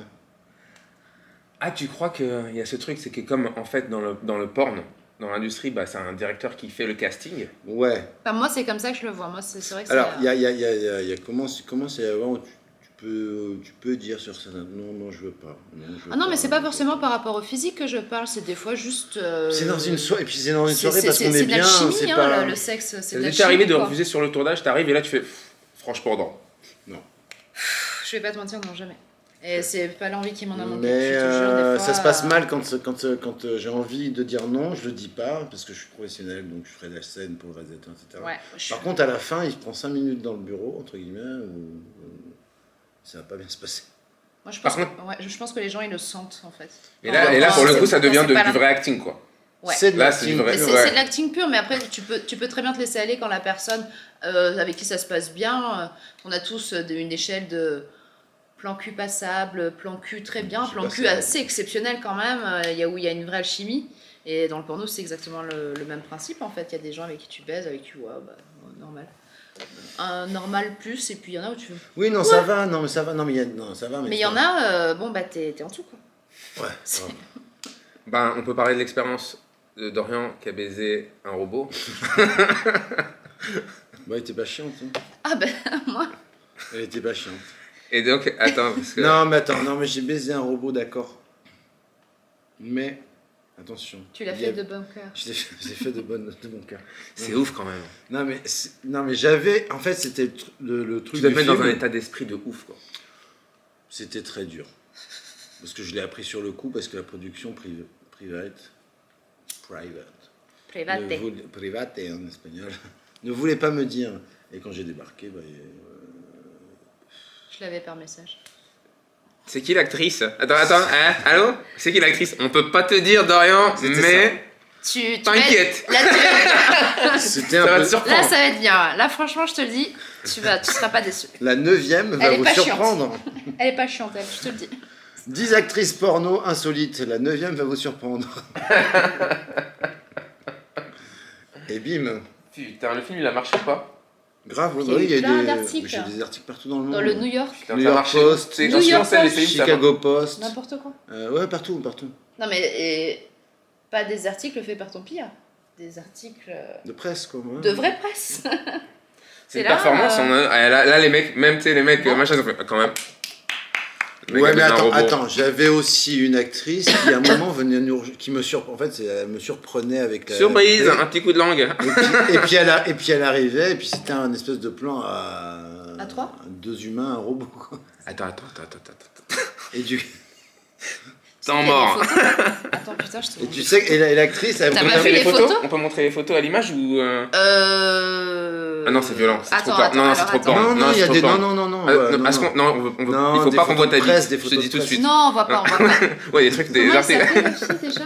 S1: Ah, tu crois qu'il y a ce truc, c'est que comme en fait dans le, dans le porn, dans l'industrie, bah, c'est un directeur qui fait le casting.
S3: Ouais.
S2: Enfin, moi, c'est comme ça que je le vois. Moi, c'est c'est vrai que
S3: Alors,
S2: c'est...
S3: il y a, y a, y a, y a, y a comment, comment c'est avant, tu, tu, peux, tu peux dire sur ça, non, non, je veux pas. Non, je veux
S2: Ah non, mais c'est pas
S3: je veux
S2: forcément par rapport au physique que je parle, c'est des fois juste... euh,
S3: C'est dans une soirée, et puis c'est dans une
S2: c'est-
S3: soirée
S2: c'est-
S3: parce
S2: c'est-
S3: qu'on
S2: c'est
S3: est
S2: de
S3: bien,
S2: l'alchimie,
S3: c'est
S2: hein,
S3: pas...
S2: le, le sexe, c'est
S1: Ça
S2: de
S1: vous
S2: la
S1: est arrivé de
S2: quoi.
S1: refuser sur le tournage, t'arrives et là tu fais pff, franche pendant.
S2: Je vais pas te mentir, non, jamais. Et c'est pas l'envie qui m'en a manqué.
S3: Mais
S2: je te jure, des
S3: euh,
S2: fois,
S3: ça se passe
S2: euh,
S3: mal quand, quand, quand euh, j'ai envie de dire non, je le dis pas, parce que je suis professionnel, donc je ferai de la scène pour le réalisateur, et cetera.
S2: Ouais, je suis-
S3: Par contre, à la fin, il prend cinq minutes dans le bureau, entre guillemets, où euh, ça va pas bien se passer.
S2: Moi, je
S1: Par
S2: pense, que, ouais, je pense que les gens, ils le sentent, en fait.
S1: Et là,
S2: Ouais,
S1: et là pour le
S2: c'est-
S1: coup, ça devient
S2: c'est
S1: de-
S2: pas
S1: du
S2: la-
S1: vrai acting, quoi.
S2: Ouais.
S3: C'est de
S1: Là, c'est
S3: l'acting.
S1: du vrai-
S2: Mais c'est
S1: ouais.
S2: c'est de l'acting pur, mais après, tu peux, tu peux très bien te laisser aller quand la personne euh, avec qui ça se passe bien. euh, on a tous euh, une échelle de plan cul passable, plan cul très bien,
S3: Je sais
S2: plan
S3: pas
S2: cul
S3: ça.
S2: assez exceptionnel quand même, euh, il y a où il y a une vraie alchimie. Et dans le porno, c'est exactement le, le même principe en fait. Il y a des gens avec qui tu baises, avec qui tu vois, bah, normal. Un normal plus, et puis il y en a où tu veux.
S3: Oui, non, ça va, non, mais ça va, non, mais il y a, non, ça va, mais.
S2: Mais il y en a, euh, bon, bah t'es t'es en dessous quoi.
S3: Ouais,
S2: C'est-
S3: grave.
S1: Ben, on peut parler de l'expérience de Dorian qui a baisé un robot.
S3: Bah, elle était pas chiante, hein.
S2: Ah ben, moi,
S3: Elle était pas chiante.
S1: Et donc, attends, parce que.
S3: Non, mais attends, non, mais j'ai baisé un robot, d'accord. Mais, attention.
S2: tu l'as
S3: il y a-
S2: fait de bon cœur.
S3: Je l'ai fait, je l'ai fait de, bonne, de bon cœur.
S1: C'est ouf quand même.
S3: Non, mais, c'est- non, mais j'avais. En fait, c'était le, tr- le, le truc.
S1: Tu dois te
S3: du
S1: mettre dans un
S3: film.
S1: état d'esprit de ouf, quoi.
S3: C'était très dur. Parce que je l'ai appris sur le coup, parce que la production priv- private. Private.
S2: Private.
S3: Ne voulait- private en espagnol. Ne voulait pas me dire. Et quand j'ai débarqué, bah, euh,
S2: Je l'avais par message.
S1: C'est qui l'actrice? Attends, attends, hein, allô? C'est qui l'actrice? On peut pas te dire, Dorian,
S3: C'était
S1: mais.
S2: Tu, tu vas être-
S1: T'inquiète.
S2: Là, tu vas-
S3: C'était
S1: Ça
S3: un
S1: va
S3: peu...
S1: te surprendre.
S2: là, ça va être bien. Là, franchement, je te le dis, tu vas, tu seras pas déçu.
S3: La neuvième va
S2: Elle est
S3: vous
S2: pas chiante.
S3: surprendre.
S2: Elle est pas chiante, elle, je te le dis.
S3: dix actrices porno insolites. La neuvième va vous surprendre. Et bim.
S1: Putain, le film il a marché ou pas?
S3: Grave,
S2: Il y a
S3: oui,
S2: eu
S3: il y a
S2: plein
S3: des...
S2: d'articles.
S3: J'ai des articles partout dans le monde.
S2: Dans le New York,
S1: Putain,
S3: New
S1: ça a
S3: York
S1: marché.
S3: Post,
S1: C'est
S2: New
S1: quand
S2: York
S1: on sait les
S2: Post,
S1: séries, ça
S3: Chicago Post.
S2: n'importe quoi.
S3: Euh, ouais, partout, partout.
S2: Non, mais et, pas des articles faits par ton pire. Des articles euh,
S3: De presse, quoi. Ouais.
S2: de vraie presse.
S1: C'est
S2: C'est
S1: une
S2: là,
S1: performance.
S2: euh,
S1: on a- ah, là, là, les mecs, même tu sais, les mecs,
S2: Bon.
S1: euh, machin, ils ont fait quand même. Le mec
S3: Ouais,
S1: a
S3: mais
S1: besoin d'un
S3: attends,
S1: robot.
S3: attends, j'avais aussi une actrice qui à un moment venait nous, qui me surprenait, en fait, c'est- elle me surprenait avec la
S1: Surprise,
S3: la-
S1: un petit coup de langue.
S3: Et puis, et puis elle a, et puis elle arrivait, et puis c'était un espèce de plan à,
S2: À trois
S3: deux humains, un robot. Quoi.
S1: Attends, attends, attends, attends, attends.
S3: Et du,
S1: Temps
S2: il y a des
S1: mort.
S2: photos. Attends, putain, je te
S3: et tu sais, que- et la- et l'actrice, elle
S2: T'as
S1: On
S2: pas
S1: peut
S3: venait-
S2: vu
S1: montrer les
S2: les
S1: photos
S2: photos
S1: On peut montrer les photos à l'image ou. euh,
S2: Euh...
S1: Ah non, c'est violent, c'est trop
S2: Attends,
S1: fort.
S2: attends,
S1: Non, non,
S2: alors,
S1: c'est trop
S2: attends.
S1: fort.
S3: non, non, il y a
S1: c'est
S3: des,
S1: trop
S3: non,
S1: fort.
S3: non, non, non,
S1: Ah,
S3: ouais,
S1: non,
S3: non,
S1: parce
S3: non.
S1: qu'on- non, on veut- on veut-
S3: Non,
S1: il faut
S3: des
S1: pas qu'on voit
S3: photos
S1: ta
S3: de presse,
S1: vie.
S3: des
S1: Je te
S3: photos
S1: dis
S3: de
S1: tout de
S3: presse.
S1: suite.
S2: Non, on voit pas, on voit pas.
S1: Ouais, des trucs, des
S2: Comment elle
S1: articles.
S2: s'appelle, la fille, déjà?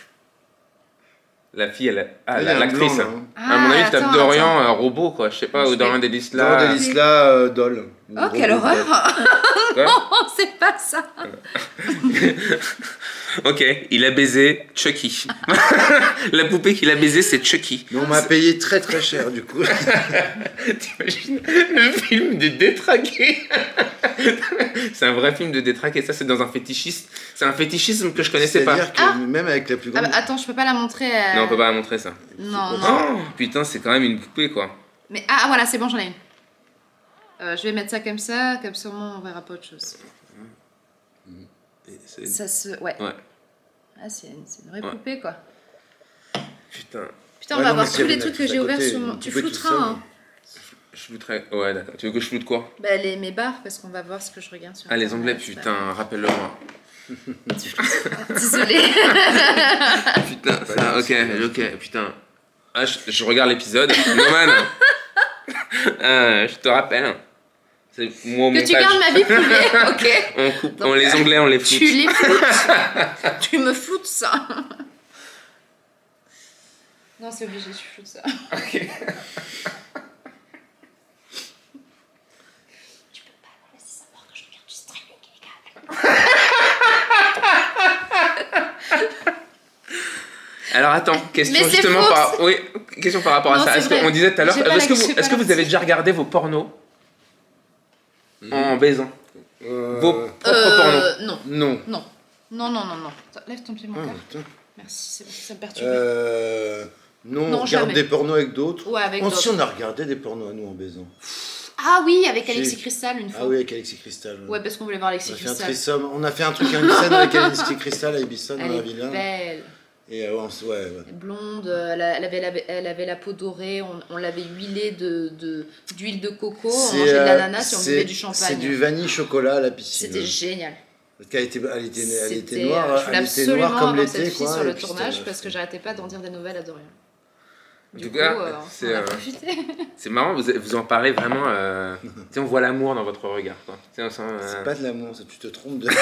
S1: La fille, elle. Ah,
S3: Il y a
S1: la-
S3: un
S1: l'actrice.
S3: blanc, là, hein.
S1: À mon avis, je tape
S2: attends,
S1: Dorian,
S2: attends.
S1: un robot, quoi. Je sais pas,
S2: Je
S1: ou Dorian
S2: vais-
S1: Delisla.
S3: Dans Delisla, euh, Doll.
S2: Oh, quelle horreur.
S1: Quoi
S2: Non, c'est pas ça.
S1: Ok, il a baisé Chucky. La poupée qu'il a baisé, c'est Chucky.
S3: Mais on m'a payé très très cher, du coup.
S1: T'imagines le film des détraqués. C'est un vrai film de détraqués. Ça, c'est dans un fétichisme. C'est un fétichisme que je connaissais pas.
S3: C'est-à-dire que
S2: Ah.
S3: même avec la plus
S2: Ah
S3: grande...
S2: bah, attends, je peux pas la montrer. euh,
S1: Non, on peut pas la montrer ça.
S2: Non, non.
S1: Oh, putain, c'est quand même une poupée, quoi.
S2: Mais ah, voilà, c'est bon, j'en ai une. Euh, je vais mettre ça comme ça, comme ça au moins on verra pas autre chose.
S1: Et c'est-
S2: Ça se. Ouais.
S1: Ouais.
S2: Ah, c'est une, c'est une vraie
S1: Ouais.
S2: poupée quoi.
S1: Putain,
S2: Putain, on
S3: Ouais,
S2: va
S3: non,
S2: voir
S3: mais
S2: tous
S3: c'est
S2: les
S3: une
S2: trucs que
S3: actrice
S2: j'ai
S3: à
S2: ouverts
S3: côté,
S2: sur
S3: une
S2: mon. Tu
S3: poupée toute
S2: flouteras,
S3: seule.
S2: hein.
S1: je flouterais. Ouais, d'accord. Tu veux que je floute quoi?
S2: Bah, les, mes barres, parce qu'on va voir ce que je regarde sur
S1: Ah, les
S2: Internet,
S1: onglets,
S2: c'est pas-
S1: putain, rappelle-le-moi.
S2: Désolée.
S1: Putain, ça, ok, ok, putain. Ah, je, je regarde l'épisode. Noman, ah, je te rappelle. C'est moi au
S2: Que tu
S1: montage.
S2: gardes ma vie privée, ok.
S1: On coupe,
S2: Donc,
S1: on les onglets, on les
S2: Tu
S1: floute.
S2: les floutes. Tu me floutes ça. Non, c'est obligé, tu floutes ça.
S1: Ok.
S2: Tu peux pas me laisser savoir que je regarde du streaming illégal.
S1: Alors attends, question
S2: Mais c'est
S1: justement
S2: faux.
S1: par oui, question par rapport
S2: Non,
S1: à ça.
S2: c'est
S1: Est-ce
S2: vrai.
S1: qu'on disait tout à l'heure,
S2: J'ai pas
S1: est-ce que
S2: la-
S1: vous,
S2: j'ai pas
S1: est-ce que
S2: la
S1: vous avez
S2: petite.
S1: déjà regardé vos pornos en baisant
S3: Euh,
S1: vos propres pornos?
S2: Euh, non,
S3: Non.
S2: non. Non, non, non, non. Attends, lève ton pied, mon
S3: Ah,
S2: cœur.
S3: putain.
S2: Merci, c'est bon, ça me perturbe.
S3: Euh, non,
S2: Non,
S3: on regarde
S2: jamais.
S3: des pornos avec d'autres.
S2: Ouais, avec
S3: On,
S2: d'autres.
S3: si on a regardé des pornos à nous en baisant.
S2: Ah oui, avec
S3: Si.
S2: Alexis Cristal une fois.
S3: Ah oui, avec Alexis Cristal.
S2: Ouais, parce qu'on voulait voir
S3: On
S2: Alexis
S3: a fait un
S2: Cristal.
S3: threesome. On a fait un truc, une scène avec Alexis Cristal à Ibisson dans
S2: Elle
S3: la
S2: est
S3: villa.
S2: belle.
S3: Et euh, on s- ouais, ouais.
S2: Elle est blonde, euh, elle, a- elle avait la, elle avait la peau dorée, on, on l'avait huilée de, de, d'huile de coco, on
S3: C'est,
S2: mangeait de
S3: euh,
S2: l'ananas et on
S3: c'est-
S2: buvait du
S3: C'est
S2: champagne.
S3: du vanille chocolat à la piscine.
S2: C'était génial.
S3: Parce qu'elle était, elle était, elle était
S2: C'était,
S3: noire,
S2: euh, je voulais
S3: elle était
S2: absolument
S3: noire comme
S2: avoir
S3: l'été,
S2: cette fille
S3: quoi.
S2: sur
S3: et
S2: le
S3: puis
S2: tournage
S3: c'était-
S2: parce que j'arrêtais pas d'en dire des nouvelles à Dorian. Du
S1: En tout
S2: coup,
S1: cas,
S2: euh,
S1: c'est,
S2: on a
S1: euh,
S2: profité.
S1: C'est marrant, vous, vous en parlez vraiment. Euh, tu sais, on voit l'amour dans votre regard. Quoi. Tu sais, on sent, euh,
S3: C'est pas de l'amour, ça, tu te trompes de.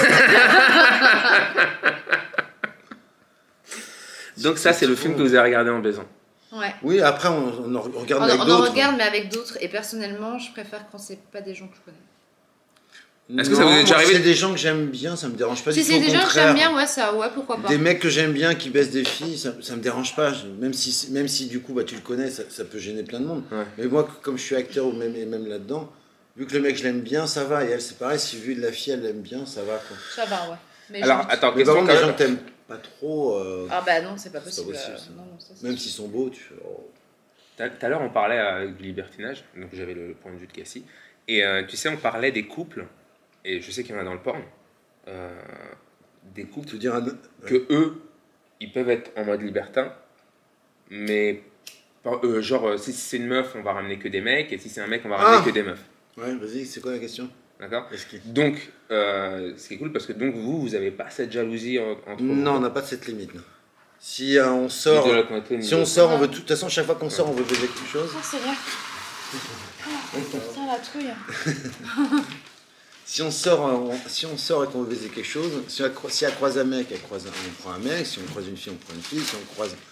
S1: Donc ça, c'est le film que vous avez regardé en baisant.
S2: Ouais.
S3: Oui, après, on, on en regarde
S2: On,
S3: avec
S2: on en
S3: d'autres.
S2: regarde, mais avec d'autres. Et personnellement, je préfère quand c'est pas des gens que je connais.
S1: Est-ce que ça vous est
S3: Non,
S1: déjà
S3: moi,
S1: arrivé
S3: C'est des gens que j'aime bien, ça me dérange pas
S2: Si
S3: du tout.
S2: c'est
S3: au
S2: des gens que
S3: contraire.
S2: j'aime bien, ouais, ça, ouais, pourquoi pas.
S3: Des mecs que j'aime bien qui baissent des filles, ça, ça me dérange pas. Je- Même si, même si du coup, bah, tu le connais, ça, ça peut gêner plein de monde.
S1: Ouais.
S3: Mais moi, comme je suis acteur ou même, et même là-dedans, vu que le mec, je l'aime bien, ça va. Et elle, c'est pareil, si vu de la fille, elle l'aime bien, ça va. Quoi.
S2: Ça va, ouais. Mais
S1: Alors,
S2: j'aime-
S1: attends,
S3: Mais par
S1: question
S3: contre,
S1: quand
S3: les gens
S1: même.
S3: que t'aimes pas trop, euh,
S2: Ah bah non, c'est pas
S3: C'est
S2: possible.
S3: pas possible,
S2: euh,
S3: ça.
S2: non, non, ça, c'est
S3: même
S2: sûr.
S3: s'ils sont beaux, tu fais. oh.
S1: Tout à tout à l'heure, on parlait euh, du libertinage, donc j'avais le point de vue de Cassie. Et euh, tu sais, on parlait des couples, et je sais qu'il y en a dans le porn, euh, des couples
S3: Tu veux dire un-
S1: que eux, ils peuvent être en mode libertin, mais par- euh, genre, euh, si c'est une meuf, on va ramener que des mecs, et si c'est un mec, on va ramener
S3: Ah.
S1: que des meufs.
S3: Ouais, vas-y, c'est quoi la question?
S1: D'accord?
S3: Est-ce qu'il-
S1: Donc, euh, ce qui est cool, parce que donc vous, vous avez pas cette jalousie en- entre vous.
S3: Non, on n'a pas de cette limite. non. Si euh, on sort,
S1: De l'autre côté,
S3: si on sort, on veut tout. De toute façon, chaque fois qu'on sort, on veut baiser quelque chose.
S2: Oh, c'est bien. Oh, putain, la trouille.
S3: Si on sort, euh, on- si on sort et qu'on veut baiser quelque chose, si elle, cro- si elle croise un mec, elle croise un, on prend un mec. Si on croise une fille, on prend une fille. Si on croise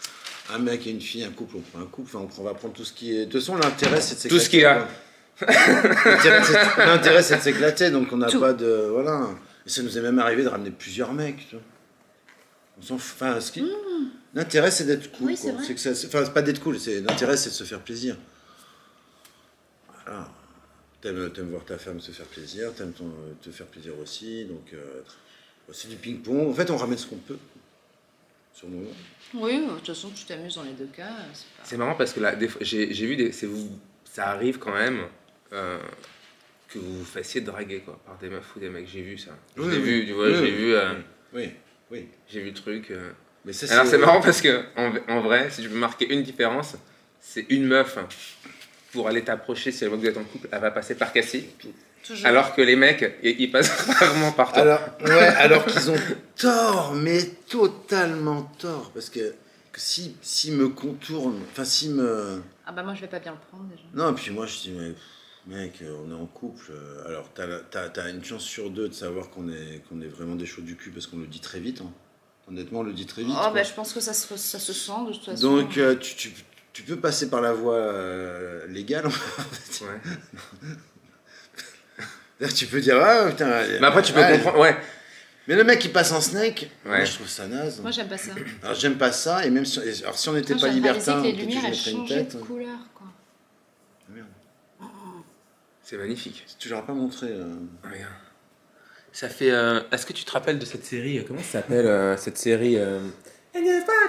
S3: un mec et une fille, un couple, on prend un couple, enfin, on, prend, on va prendre tout ce qui est... De toute façon, l'intérêt, c'est de s'éclater.
S1: Tout ce qu'il y a.
S3: L'intérêt, c'est, l'intérêt, c'est de s'éclater, donc on n'a
S2: Tout.
S3: pas de... Voilà. Et ça nous est même arrivé de ramener plusieurs mecs, tu vois. On s'en fout. Enfin, ce qui... Mmh. L'intérêt, c'est d'être cool.
S2: Oui, c'est vrai.
S3: C'est que ça, c'est... Enfin, c'est pas d'être cool, c'est... l'intérêt, c'est de se faire plaisir. Voilà. T'aimes, t'aimes voir ta femme se faire plaisir, t'aimes ton, te faire plaisir aussi, donc euh, c'est du ping-pong. En fait, on ramène ce qu'on peut, sur le moment.
S2: Oui, de toute façon, tu t'amuses dans les deux cas. C'est, pas...
S1: C'est marrant parce que là, des fois, j'ai, j'ai vu, des, c'est vous, ça arrive quand même euh, que vous vous fassiez draguer quoi, par des meufs ou des mecs. J'ai vu ça. Je
S3: Oui,
S1: l'ai
S3: oui.
S1: vu, tu vois,
S3: Oui,
S1: j'ai
S3: oui.
S1: vu, euh,
S3: Oui, oui.
S1: j'ai vu le truc. Euh...
S3: Mais ça,
S1: Alors
S3: c'est,
S1: c'est marrant parce que en, en vrai, si je peux marquer une différence, c'est une meuf pour aller t'approcher si elle voit que vous êtes en couple, elle va passer par Cassie.
S2: Toujours.
S1: Alors que les mecs, ils ils passent rarement par toi.
S3: Alors, ouais, alors qu'ils ont tort, mais totalement tort, parce que, que si, s'ils me contournent, enfin s'ils me...
S2: Ah bah moi, je vais pas bien le prendre déjà.
S3: Non, puis moi je dis, mais, pff, mec, on est en couple, euh, alors t'as, la- t'as, t'as une chance sur deux de savoir qu'on est, qu'on est vraiment des chauds du cul, parce qu'on le dit très vite, hein. Honnêtement, on le dit très vite.
S2: Oh
S3: quoi.
S2: bah je pense que ça se, ça se sent de toute façon.
S3: Donc euh, tu, tu, tu peux passer par la voie euh, légale, en fait.
S1: Ouais.
S3: Là, tu peux dire, ah putain...
S1: Mais après, tu peux
S3: ouais.
S1: comprendre. Ouais.
S3: Mais le mec qui passe en snake,
S1: Ouais.
S3: moi je trouve ça naze.
S2: Moi, j'aime pas ça.
S3: Alors j'aime pas ça, et même si, alors, si on n'était
S2: Moi,
S3: pas
S2: j'ai
S3: libertin,
S2: réalisé que les
S3: peut-être que
S2: lumières,
S3: je
S2: elles
S3: mettrais une
S2: changeaient
S3: tête.
S2: de couleur, quoi.
S3: Ah, merde.
S1: C'est magnifique.
S3: Tu leur as pas montré. Euh...
S1: Regarde. Ça fait. Euh... Est-ce que tu te rappelles de cette série? Comment ça s'appelle euh, cette série euh...
S3: Ah,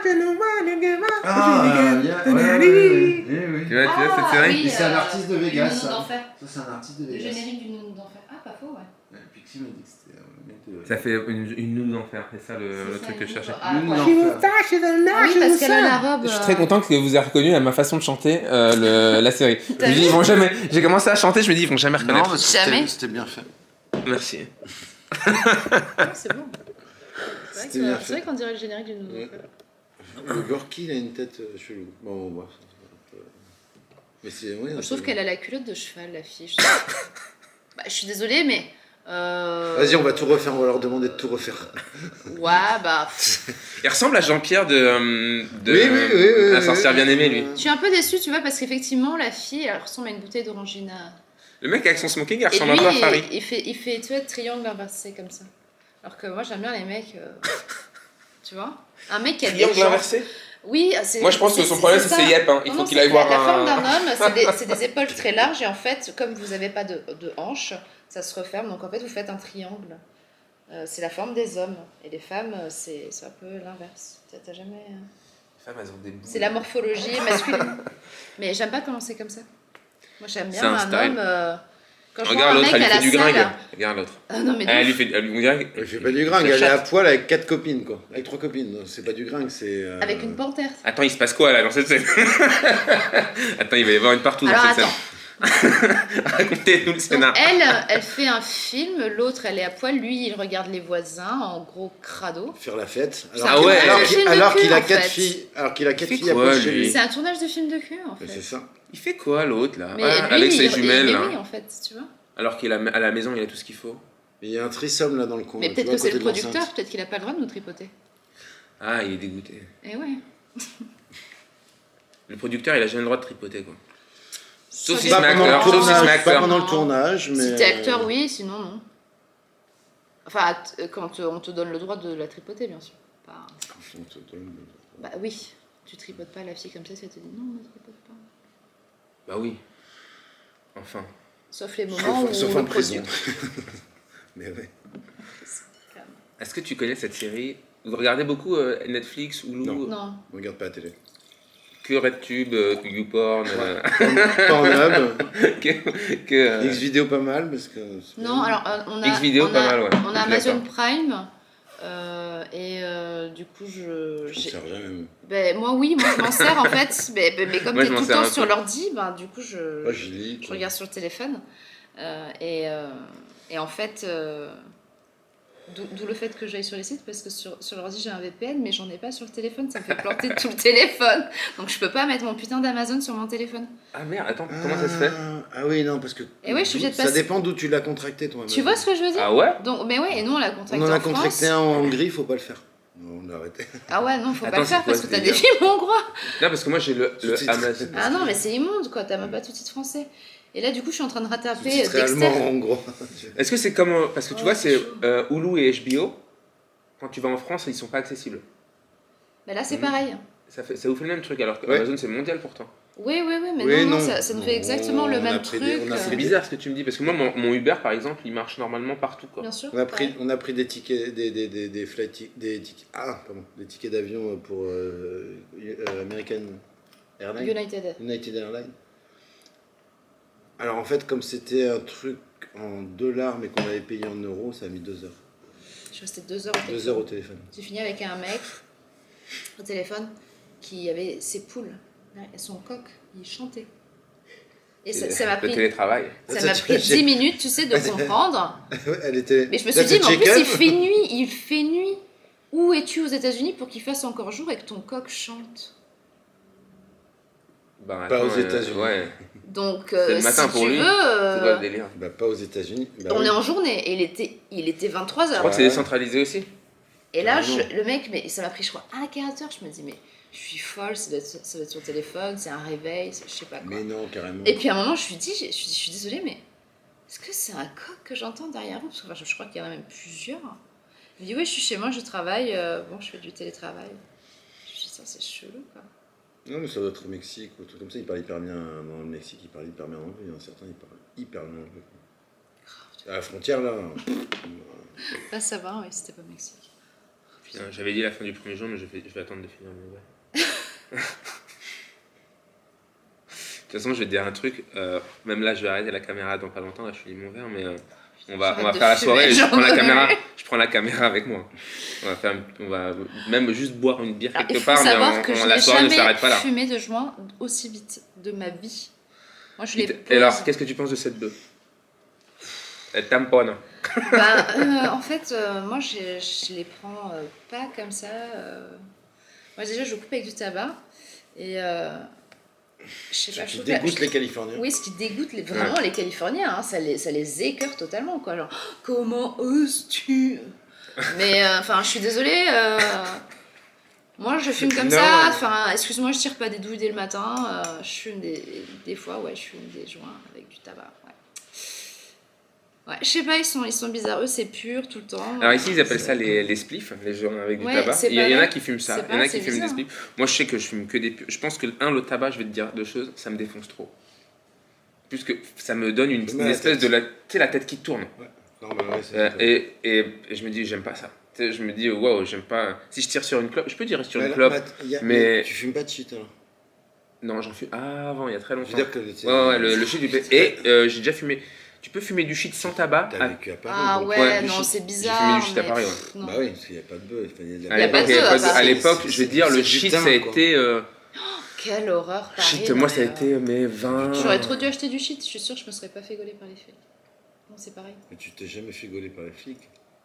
S3: yeah, ouais, ouais, ouais, ouais, ouais.
S1: Tu vois, tu vois cette série?
S2: oui,
S3: Et c'est un
S2: euh,
S3: artiste de Vegas.
S2: Du Nounou
S3: Ça,
S2: d'enfer.
S3: ça c'est un artiste de
S2: Le
S3: Vegas.
S2: générique du Nounou d'enfer. Ah, pas faux, ouais.
S3: Ouais, Pixie m'a dit que c'était un mec de...
S1: Ça fait une, une noune d'enfer, c'est ça le,
S2: C'est
S1: le
S2: ça,
S1: truc que je
S2: une
S1: cherchais.
S2: Ah,
S3: Lune
S2: ouais.
S3: d'enfer.
S2: Ah oui, parce qu'elle a la robe.
S1: Je suis très
S2: euh,
S1: content que vous ayez reconnu à ma façon de chanter euh, le, la série. Je me dis, ils vont jamais. J'ai commencé à chanter, je me dis, ils vont jamais reconnaître.
S3: Non, mais
S2: Jamais.
S3: c'était, c'était bien fait.
S1: Merci.
S2: ouais, c'est bon. C'est vrai, que
S3: C'était bien
S2: c'est, c'est vrai qu'on dirait le générique du Nounou
S3: Ouais.
S2: d'enfer.
S3: Le Gorky, il a une tête euh, chelou. Bon, bon, bref. Mais c'est... Ouais,
S2: Moi, je trouve
S3: c'est-
S2: qu'elle a la culotte de cheval, la fille. Je, trouve- bah, je suis désolée, mais. Euh...
S3: Vas-y, on va tout refaire, on va leur demander de tout refaire.
S2: Ouais, bah. pff.
S1: Il ressemble à Jean-Pierre de. euh, de
S3: Oui, oui, oui, oui,
S1: La
S3: oui,
S1: sorcière
S3: oui.
S1: bien aimée, lui.
S2: Je suis un peu déçue, tu vois, parce qu'effectivement, la fille, elle ressemble à une bouteille d'orangina.
S1: Le mec avec son smoking, il
S2: Et
S1: ressemble
S2: lui,
S1: un peu à Farid.
S2: il, il fait, il fait, tu vois, triangle inversé comme ça. Alors que moi, j'aime bien les mecs. euh, tu vois? Un mec qui a des
S1: Triangle
S2: jambes.
S1: inversé?
S2: Oui, c'est.
S1: Moi, je pense que son problème, c'est
S2: ça.
S1: ses yep. Hein. Il
S2: Non,
S1: faut
S2: non,
S1: qu'il
S2: c'est
S1: aille
S2: la-
S1: voir
S2: La
S1: un.
S2: forme d'un homme, c'est des, c'est des épaules très larges et en fait, comme vous n'avez pas de, de hanches, ça se referme. Donc en fait, vous faites un triangle. Euh, c'est la forme des hommes. Et les femmes, euh, c'est, c'est un peu l'inverse. T'as, t'as jamais. euh,
S1: Les femmes, elles ont des boules.
S2: C'est la morphologie masculine. Mais j'aime pas comment c'est comme ça. Moi, j'aime bien
S1: C'est un
S2: un,
S1: style.
S2: homme. euh, Quand je vois
S1: Regarde
S2: un
S1: l'autre,
S2: mec
S1: elle lui
S2: à
S1: fait
S2: la
S1: du
S2: salle.
S1: gringue. Regarde l'autre.
S2: Ah non, mais
S1: Elle
S2: non.
S1: lui fait. Elle, on dirait-
S3: Elle fait pas du gringue, elle est
S1: chatte.
S3: à poil avec quatre copines, quoi. Avec trois copines. Non, c'est pas du gringue, c'est... euh,
S2: Avec une panthère.
S1: Attends, il se passe quoi là dans cette scène? Attends, il va y avoir une partout
S2: Alors
S1: dans cette
S2: attends.
S1: scène. Racontez-nous le
S2: Donc
S1: scénar.
S2: elle, elle fait un film, l'autre elle est à poil, lui il regarde les voisins en gros crado.
S3: Faire la fête.
S2: C'est
S1: Ah
S2: un
S1: ouais.
S2: tournage
S3: alors
S2: de
S3: qu'il,
S2: film de
S3: alors
S2: cul,
S3: qu'il a
S2: en
S3: quatre
S2: fait.
S3: filles, alors qu'il a quatre
S1: fait
S3: filles à
S1: quoi,
S3: poil chez
S1: lui
S3: lui.
S2: C'est un tournage de film de cul en
S3: Mais
S2: fait.
S3: c'est ça.
S1: Il fait quoi l'autre là?
S2: Mais
S1: Ah,
S2: lui,
S1: avec ses
S2: il-
S1: jumelles
S2: il-
S1: là.
S2: oui en fait, tu vois.
S1: Alors qu'il a à la maison, il a tout ce qu'il faut.
S3: Mais il y a un trisome là dans le coin.
S2: Mais
S3: tu
S2: peut-être
S3: vois,
S2: que
S3: à
S2: c'est
S3: côté
S2: le
S3: de l'enceinte.
S2: producteur, peut-être qu'il a pas le droit de nous tripoter.
S1: Ah, il est dégoûté.
S2: Et ouais.
S1: Le producteur, il a jamais le droit de tripoter quoi. Sauf
S2: Ça
S1: si
S2: dépend.
S1: c'est
S3: Pas pendant le
S1: acteur. Sauf si c'est
S3: tournage, pas
S1: acteur.
S3: pendant le tournage, mais...
S2: Si t'es acteur, oui, sinon non. Enfin, t- quand euh, on te donne le droit de la tripoter, bien sûr. Pas...
S3: On te donne-
S2: Bah oui, tu tripotes pas la fille comme ça si elle te dit non, ne tripote pas.
S1: Bah oui. Enfin.
S2: Sauf les moments
S3: Sauf,
S2: où
S3: sauf
S2: le
S3: en prison.
S2: producteur-
S3: Mais ouais.
S1: Est-ce que tu connais cette série? Vous regardez beaucoup euh, Netflix ou Hulu?
S3: Non.
S2: Non.
S3: On regarde pas la télé.
S1: Que RedTube, euh, que YouPorn, euh,
S3: Pornhub,
S1: que, que euh,
S3: X-Vidéo pas mal parce que... c'est
S2: Non,
S3: bien.
S2: alors euh, on a,
S1: X-Vidéo,
S2: on
S1: pas
S2: a,
S1: mal, ouais.
S2: on a
S1: Je suis
S2: Amazon
S1: d'accord.
S2: Prime euh, et euh, du coup je,
S3: Je m'en
S2: j'ai-
S3: sers jamais. moi.
S2: ben, moi oui, moi je m'en sers en fait, mais, mais- mais comme
S1: Moi,
S2: t'es
S1: je
S2: tout
S1: m'en
S2: le
S1: sers
S2: temps
S1: un
S2: sur
S1: peu.
S2: l'ordi, ben, du coup je,
S3: Moi, j'y lis.
S2: je
S3: quoi.
S2: regarde sur le téléphone euh, et, euh, et en fait euh, d'où d'où le fait que j'aille sur les sites parce que sur, sur l'ordi j'ai un V P N mais j'en ai pas sur le téléphone, ça me fait planter tout le téléphone donc je peux pas mettre mon putain d'Amazon sur mon téléphone.
S1: Ah merde, attends, comment ça se fait?
S3: Ah, Ah oui, non, parce que...
S2: Et oui, je suis obligée de
S3: Ça
S2: passer-
S3: dépend d'où tu l'as contracté, toi.
S2: Tu vois ce que je veux dire?
S1: Ah ouais?
S2: Donc, mais ouais, et nous on l'a contracté
S3: On en a
S2: en France.
S3: contracté un en Hongrie, faut pas le faire. Non, on a arrêté.
S2: Ah ouais, non, faut
S1: Attends,
S2: pas le
S1: c'est
S2: faire
S1: quoi
S2: parce que
S1: ce
S2: t'as des
S1: délire
S2: films hongrois.
S1: Non, parce que moi j'ai le, le
S3: Sous-titres.
S1: Amazon.
S2: Ah non, mais c'est immonde quoi, t'as même pas tout de suite français. Et là, du coup, je suis en train de rattraper
S3: C'est
S2: Dexter.
S3: allemand en gros.
S1: Est-ce que c'est comme. euh, Parce que tu
S2: Oh,
S1: vois,
S2: c'est
S1: c'est
S2: chaud.
S1: euh, Hulu et H B O. Quand tu vas en France, ils sont pas accessibles.
S2: Mais là, c'est
S1: Mhm.
S2: pareil.
S1: Ça, fait, ça vous fait le même truc, alors que
S3: Ouais.
S1: Amazon c'est mondial pourtant.
S2: Oui, oui, oui, mais
S3: Oui,
S2: non, non,
S3: non.
S2: ça, ça nous
S3: Non,
S2: fait exactement le
S3: on
S2: même
S3: a pris
S2: truc.
S3: des- on a
S2: euh,
S1: C'est
S3: pris des-
S1: bizarre ce que tu me dis, parce que moi, mon, mon Uber par exemple, il marche normalement partout quoi.
S2: Bien sûr.
S3: On a pris,
S2: ouais.
S3: on a pris des tickets, des, des, des, des flight ti- des tickets, ah, pardon, des tickets d'avion pour euh, euh, American Airlines,
S2: United.
S3: United Airlines. Alors en fait, comme c'était un truc en dollars mais qu'on avait payé en euros, ça a mis deux heures.
S2: Je suis restée deux heures au téléphone.
S3: Deux heures au téléphone.
S2: J'ai fini avec un mec au téléphone qui avait ses poules et son coq, il chantait. Et ça ça m'a
S1: Le
S2: pris,
S1: télétravail.
S2: ça
S3: Ça,
S2: m'a
S3: tu-
S2: pris
S3: j'ai-
S2: dix minutes, tu sais, de
S3: Ouais, c'est-
S2: comprendre.
S3: Ouais, elle était.
S2: Mais je me
S3: Là,
S2: suis dit,
S3: t'as
S2: mais en plus,
S3: check-up
S2: il fait nuit, il fait nuit. Où es-tu aux États-Unis pour qu'il fasse encore jour et que ton coq chante?
S1: Bah,
S3: Pas
S1: attends,
S3: aux États-Unis.
S1: ouais,
S2: Donc,
S1: c'est
S2: euh,
S1: le matin
S2: si
S1: pour
S2: tu
S1: lui.
S2: veux,
S1: C'est
S2: euh,
S1: quoi le délire?
S3: Bah pas aux États-Unis. Bah,
S2: on
S3: oui.
S2: est en journée et il était, il était vingt-trois
S1: Je
S2: heures.
S1: crois que c'est décentralisé aussi.
S2: Et là,
S3: Ah non.
S2: je- le mec, mais ça m'a pris, je crois, un quart d'heure. Je me dis, mais je suis folle, ça doit être, ça doit être sur le téléphone, c'est un réveil, c'est- je sais pas quoi.
S3: Mais non, carrément.
S2: Et puis à un moment, je lui dis, je, je, suis- je suis désolée, mais est-ce que c'est un coq que j'entends derrière vous? Parce que enfin, je, je crois qu'il y en a même plusieurs. Il me dit, oui, je suis chez moi, je travaille, euh, bon, je fais du télétravail. Je me dis, ça, c'est chelou, quoi.
S3: Non, mais ça doit être au Mexique ou un truc comme ça. Il parle hyper bien dans le Mexique, il parle hyper bien anglais. Il y en a certains, ils parlent hyper bien anglais. À la frontière, là.
S2: Là, ça va, oui, c'était pas Mexique.
S1: Putain, j'avais dit la fin du premier jour, mais je vais, je vais attendre de finir mon Uber. De toute façon, je vais te dire un truc. euh, même là, je vais arrêter la caméra dans pas longtemps. Là, je finis mon verre, mais euh, on va, on va
S2: J'arrête de
S1: faire la
S2: fumer,
S1: soirée. Et je
S2: j'en
S1: prends la
S2: veux
S1: caméra.
S2: plus.
S1: Je prends la caméra avec moi. On va faire, une- on va même juste boire une bière
S2: Alors,
S1: quelque
S2: il faut
S1: part, mais
S2: savoir
S1: on-
S2: que
S1: on-
S2: je
S1: la
S2: n'ai
S1: soirée ne
S2: jamais
S1: s'arrête pas là.
S2: fumé de joint aussi vite de ma vie. Moi, je les
S1: Et
S2: pose.
S1: alors, qu'est-ce que tu penses de cette bœuf? Elle tamponne.
S2: Bah, euh, en fait, euh, moi, je, je les prends euh, pas comme ça. euh. Moi, déjà, je coupe avec du tabac. Et euh, je sais
S3: Ce
S2: pas, je
S3: qui
S2: trouve que-
S3: dégoûte les Californiens.
S2: Oui, ce qui dégoûte les, vraiment les Californiens, hein, ça, les, ça les écœure totalement. Quoi. Genre, comment oses-tu? Mais euh, enfin, je suis désolée. euh, Moi, je fume comme
S1: Non,
S2: ça.
S1: mais-
S2: Enfin, excuse-moi, je tire pas des douilles dès le matin. euh, je fume des, des fois, ouais, je fume des joints avec du tabac. Ouais. Ouais, je sais pas, ils sont, ils sont bizarres. Eux, c'est pur tout le temps.
S1: Alors ici, ils appellent
S2: C'est-
S1: ça les, les spliffs, les joints avec du
S2: Ouais,
S1: tabac.
S2: c'est
S1: Il y, il y en a
S2: pareil.
S1: qui fument ça,
S2: C'est
S1: il y en a
S2: pareil,
S1: qui
S2: c'est
S1: fument des
S2: bizarre.
S1: spliffs. Moi, je sais que je fume que des purs. Je pense que, un, le tabac, je vais te dire deux choses, ça me défonce trop. Puisque ça me donne une,
S3: Ça
S1: une
S3: met la
S1: espèce
S3: tête.
S1: de la, tu sais, la tête qui tourne.
S3: Ouais. Non, mais ouais, c'est
S1: Euh,
S3: ça.
S1: et, et, et je me dis, j'aime pas ça. Tu sais, je me dis, waouh, j'aime pas. Si je tire sur une clope, je peux tirer sur
S3: Mais
S1: une
S3: là,
S1: clope.
S3: Matt, il y a-
S1: mais-
S3: Tu fumes pas de shit alors.
S1: Non, j'en fume ah, avant, il y a très
S3: Je veux
S1: longtemps.
S3: dire que.
S1: Ouais, ouais, ouais, le, le shit du
S3: c'est-
S1: Et euh, j'ai déjà fumé. Tu peux fumer du shit sans tabac.
S3: T'as
S1: à-
S3: vécu à Paris.
S2: Ah
S3: donc-
S2: ouais,
S1: ouais,
S3: du
S2: non,
S3: shit.
S2: c'est
S1: J'ai
S2: bizarre.
S1: fumé du shit à
S2: mais
S1: Paris, ouais.
S2: pff, non.
S3: Bah oui, parce qu'il n'y a pas de bœuf. il fallait de la-
S1: À
S2: Y a pas
S1: l'époque,
S2: de
S1: il y avait
S2: bœuf,
S1: pas de-
S2: à
S1: à
S2: Paris.
S1: l'époque, je
S3: C'est-
S1: veux dire,
S3: c'est
S1: le
S3: du
S1: shit,
S3: putain,
S1: ça a
S3: quoi.
S1: été. euh,
S2: Quelle horreur, Paris.
S1: Shit,
S2: non,
S1: moi,
S2: mais,
S1: ça a
S2: euh,
S1: été mes vingt.
S2: J'aurais trop dû acheter du shit, je suis sûre que je me serais pas fait gauler par les flics. Non, c'est pareil.
S3: Mais tu t'es jamais fait gauler par les flics.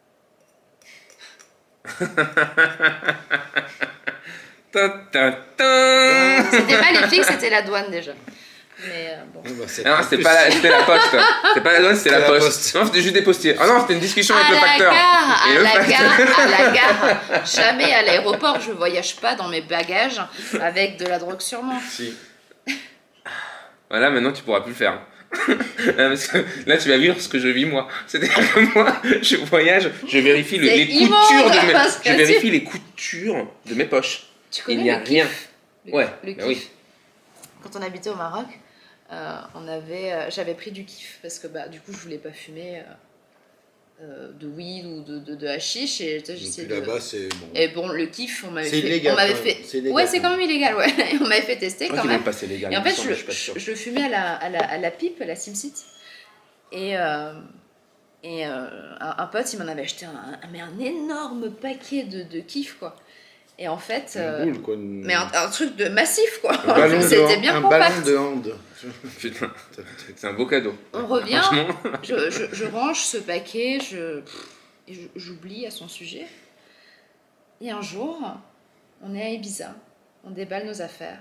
S1: Ta, ta, ta.
S2: C'était pas les flics, c'était la douane déjà. Mais euh, bon.
S3: Ah bah, c'est
S1: Non,
S3: en
S1: c'était
S3: plus.
S1: pas la, c'était la poste. C'était pas la douane, c'était la,
S3: C'était la
S1: poste.
S3: poste.
S1: Non, c'était juste des postiers. Ah non, c'était une discussion avec
S2: À
S1: le
S2: la
S1: facteur.
S2: gare,
S1: Et
S2: à
S1: le
S2: la
S1: facteur-
S2: gare, à la gare. Jamais à l'aéroport, je voyage pas dans mes bagages avec de la drogue sur moi.
S3: Si.
S1: Voilà, maintenant tu pourras plus le faire. Parce que là, tu vas vivre ce que je vis moi. C'est-à-dire que moi, je voyage, je vérifie le-
S2: C'est
S1: les
S2: immonde,
S1: coutures de mes,
S2: parce que
S1: je
S2: tu-
S1: vérifie les coutures de mes poches.
S2: Tu
S1: Il
S2: connais
S1: n'y a
S2: le
S1: rien.
S2: kiff Le-
S1: Ouais,
S2: le
S1: bah
S2: kiff.
S1: oui.
S2: Quand on habitait au Maroc, euh, on avait, euh, j'avais pris du kiff parce que bah, du coup, je voulais pas fumer euh, euh, de weed ou de, de, de hashish. Et tu sais,
S3: Donc,
S2: j'essayais
S3: puis
S2: de...
S3: là-bas, c'est bon.
S2: Et bon, le kiff, on m'avait
S3: C'est
S2: fait.
S3: illégal,
S2: on m'avait
S3: quand
S2: fait...
S3: même. C'est illégal,
S2: ouais, c'est
S3: quand
S2: quand même illégal, ouais. on m'avait fait tester
S1: Je crois
S2: quand
S1: qu'ils
S2: même.
S1: vont passer légal.
S2: Et en fait,
S1: il me semble,
S2: je,
S1: suis pas sûr.
S2: je, je le fumais à la, à la, à la pipe, à la SimSit. Et, euh, et euh, un, un pote, il m'en avait acheté un, un- mais un énorme paquet de, de kiff, quoi. Et en fait. euh,
S3: Une boule, quoi. une-
S2: mais un, un truc de massif, quoi.
S3: Un ballon de
S2: C'était
S3: hand-
S2: bien
S3: un
S2: compact.
S3: ballon de hand.
S1: Putain, c'est un beau cadeau.
S2: On revient,
S1: Franchement.
S2: je, je, je range ce paquet, je, pff, et je- j'oublie à son sujet. Et un jour, on est à Ibiza, on déballe nos affaires.